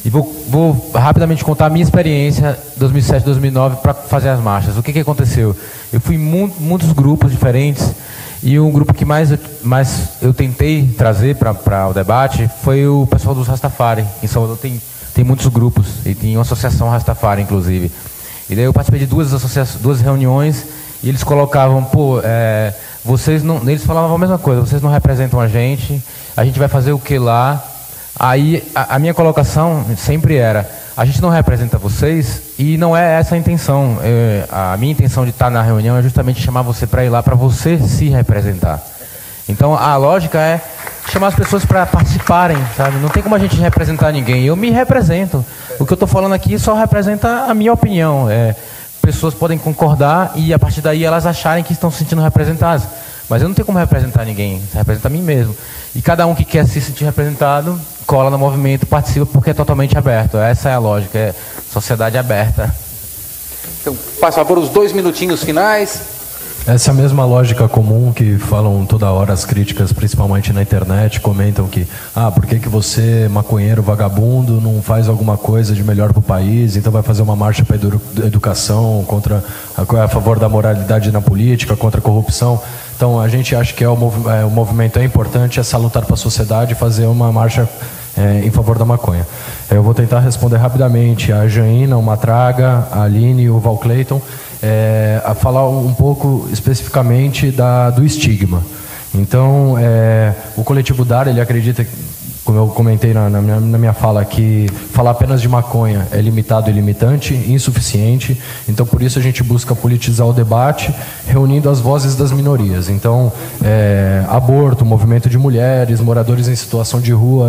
[SPEAKER 11] E vou rapidamente contar a minha experiência 2007, 2009 para fazer as marchas. O que aconteceu? Eu fui em muitos grupos diferentes e um grupo que mais eu tentei trazer para o debate foi o pessoal dos Rastafari. Em Salvador tem muitos grupos e tem uma associação Rastafari, inclusive. E daí eu participei de duas reuniões e eles colocavam, vocês não... Eles falavam a mesma coisa, vocês não representam a gente vai fazer o que lá? Aí a minha colocação sempre era, a gente não representa vocês e não é essa a intenção. A minha intenção de estar na reunião é justamente chamar você para ir lá, para você se representar. Então a lógica é chamar as pessoas para participarem, sabe? Não tem como a gente representar ninguém. Eu me represento. O que eu estou falando aqui só representa a minha opinião. Pessoas podem concordar e a partir daí elas acharem que estão se sentindo representadas. Mas eu não tenho como representar ninguém, representa a mim mesmo. E cada um que quer se sentir representado, cola no movimento, participa porque é totalmente aberto. Essa é a lógica, é sociedade aberta.
[SPEAKER 3] Então, por favor, os 2 minutinhos finais.
[SPEAKER 12] Essa é a mesma lógica comum que falam toda hora as críticas, principalmente na internet, comentam que, por que você, maconheiro, vagabundo, não faz alguma coisa de melhor para o país, então vai fazer uma marcha para a educação, a favor da moralidade na política, contra a corrupção. Então a gente acha que o movimento é importante, é salutar para a sociedade fazer uma marcha em favor da maconha. Eu vou tentar responder rapidamente a Jaina, o Matraga, a Aline e o Val Clayton, a falar um pouco especificamente do estigma. Então, o coletivo DAR, ele acredita, como eu comentei na minha fala, que falar apenas de maconha é limitado e limitante, insuficiente. Então, por isso a gente busca politizar o debate, reunindo as vozes das minorias. Então, aborto, movimento de mulheres, moradores em situação de rua,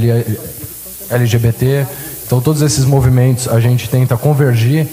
[SPEAKER 12] LGBT. Então, todos esses movimentos a gente tenta convergir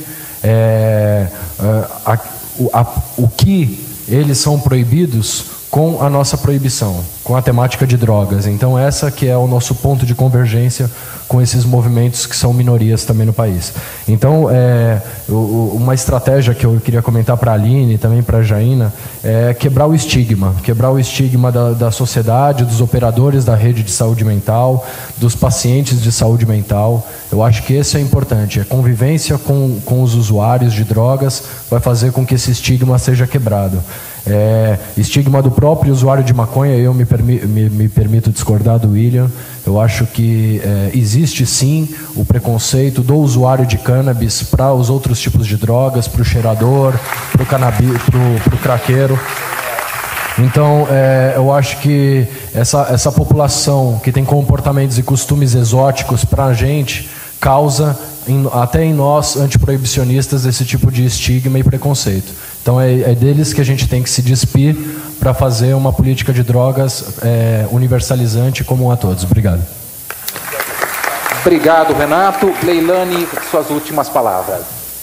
[SPEAKER 12] o que eles são proibidos com a nossa proibição, com a temática de drogas. Então essa que é o nosso ponto de convergência com esses movimentos que são minorias também no país. Então uma estratégia que eu queria comentar para a Aline e também para a Jaina é quebrar o estigma da sociedade, dos operadores da rede de saúde mental, dos pacientes de saúde mental. Eu acho que esse é importante, a convivência com os usuários de drogas vai fazer com que esse estigma seja quebrado. Estigma do próprio usuário de maconha, eu me permito discordar do William. Eu acho que existe sim o preconceito do usuário de cannabis para os outros tipos de drogas, para o cheirador, para o craqueiro. Então, eu acho que essa população que tem comportamentos e costumes exóticos para a gente causa, até em nós, antiproibicionistas, esse tipo de estigma e preconceito. Então é deles que a gente tem que se despir para fazer uma política de drogas universalizante comum a todos. Obrigado.
[SPEAKER 3] Obrigado, Renato. Leilane, suas últimas palavras.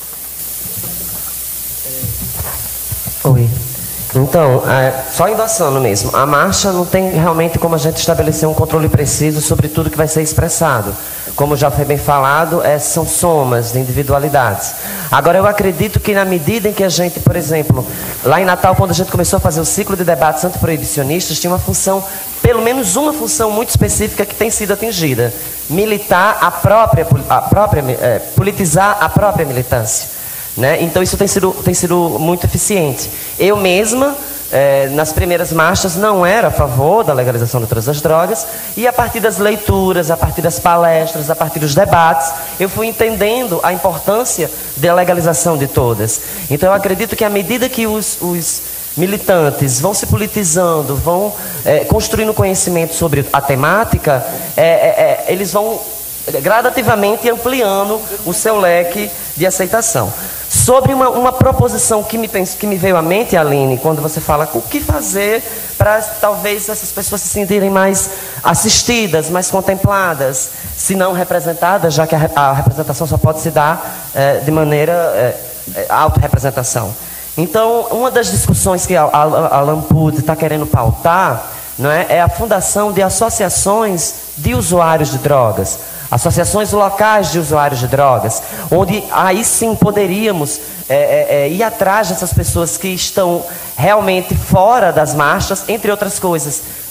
[SPEAKER 13] Oi. Então, só endossando mesmo, a marcha não tem realmente como a gente estabelecer um controle preciso sobre tudo que vai ser expressado. Como já foi bem falado, são somas de individualidades. Agora, eu acredito que na medida em que a gente, por exemplo, lá em Natal, quando a gente começou a fazer o ciclo de debates antiproibicionistas, tinha uma função, pelo menos uma função muito específica que tem sido atingida: militar politizar a própria militância. Né? Então isso tem sido muito eficiente. Eu mesma, nas primeiras marchas, não era a favor da legalização de todas as drogas, e a partir das leituras, a partir das palestras, a partir dos debates, eu fui entendendo a importância da legalização de todas. Então eu acredito que à medida que os militantes vão se politizando, vão construindo conhecimento sobre a temática, eles vão gradativamente ampliando o seu leque de aceitação. Sobre uma proposição que me veio à mente, Aline, quando você fala o que fazer para talvez essas pessoas se sentirem mais assistidas, mais contempladas, se não representadas, já que a representação só pode se dar de maneira autorrepresentação. Então, uma das discussões que a Lampud está querendo pautar, não é a fundação de associações de usuários de drogas, associações locais de usuários de drogas, onde aí sim poderíamos ir atrás dessas pessoas que estão realmente fora das marchas, entre outras coisas,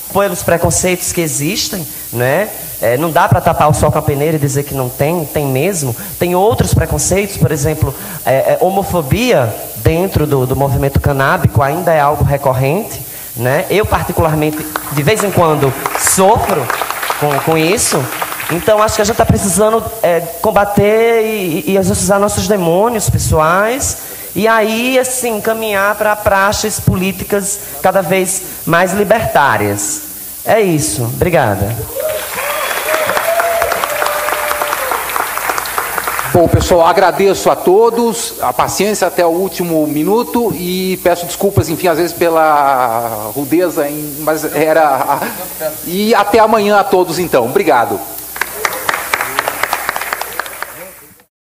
[SPEAKER 13] pelos preconceitos que existem, né? Não dá para tapar o sol com a peneira e dizer que não tem, tem mesmo. Tem outros preconceitos, por exemplo, homofobia dentro do movimento canábico ainda é algo recorrente, né? Eu, particularmente, de vez em quando, sofro com isso. Então, acho que a gente está precisando combater e exorcizar nossos demônios pessoais e aí, assim, caminhar para praxes políticas cada vez mais libertárias. É isso. Obrigada.
[SPEAKER 3] Bom, pessoal, agradeço a todos a paciência até o último minuto e peço desculpas, enfim, às vezes pela rudeza, mas era... E até amanhã a todos, então. Obrigado.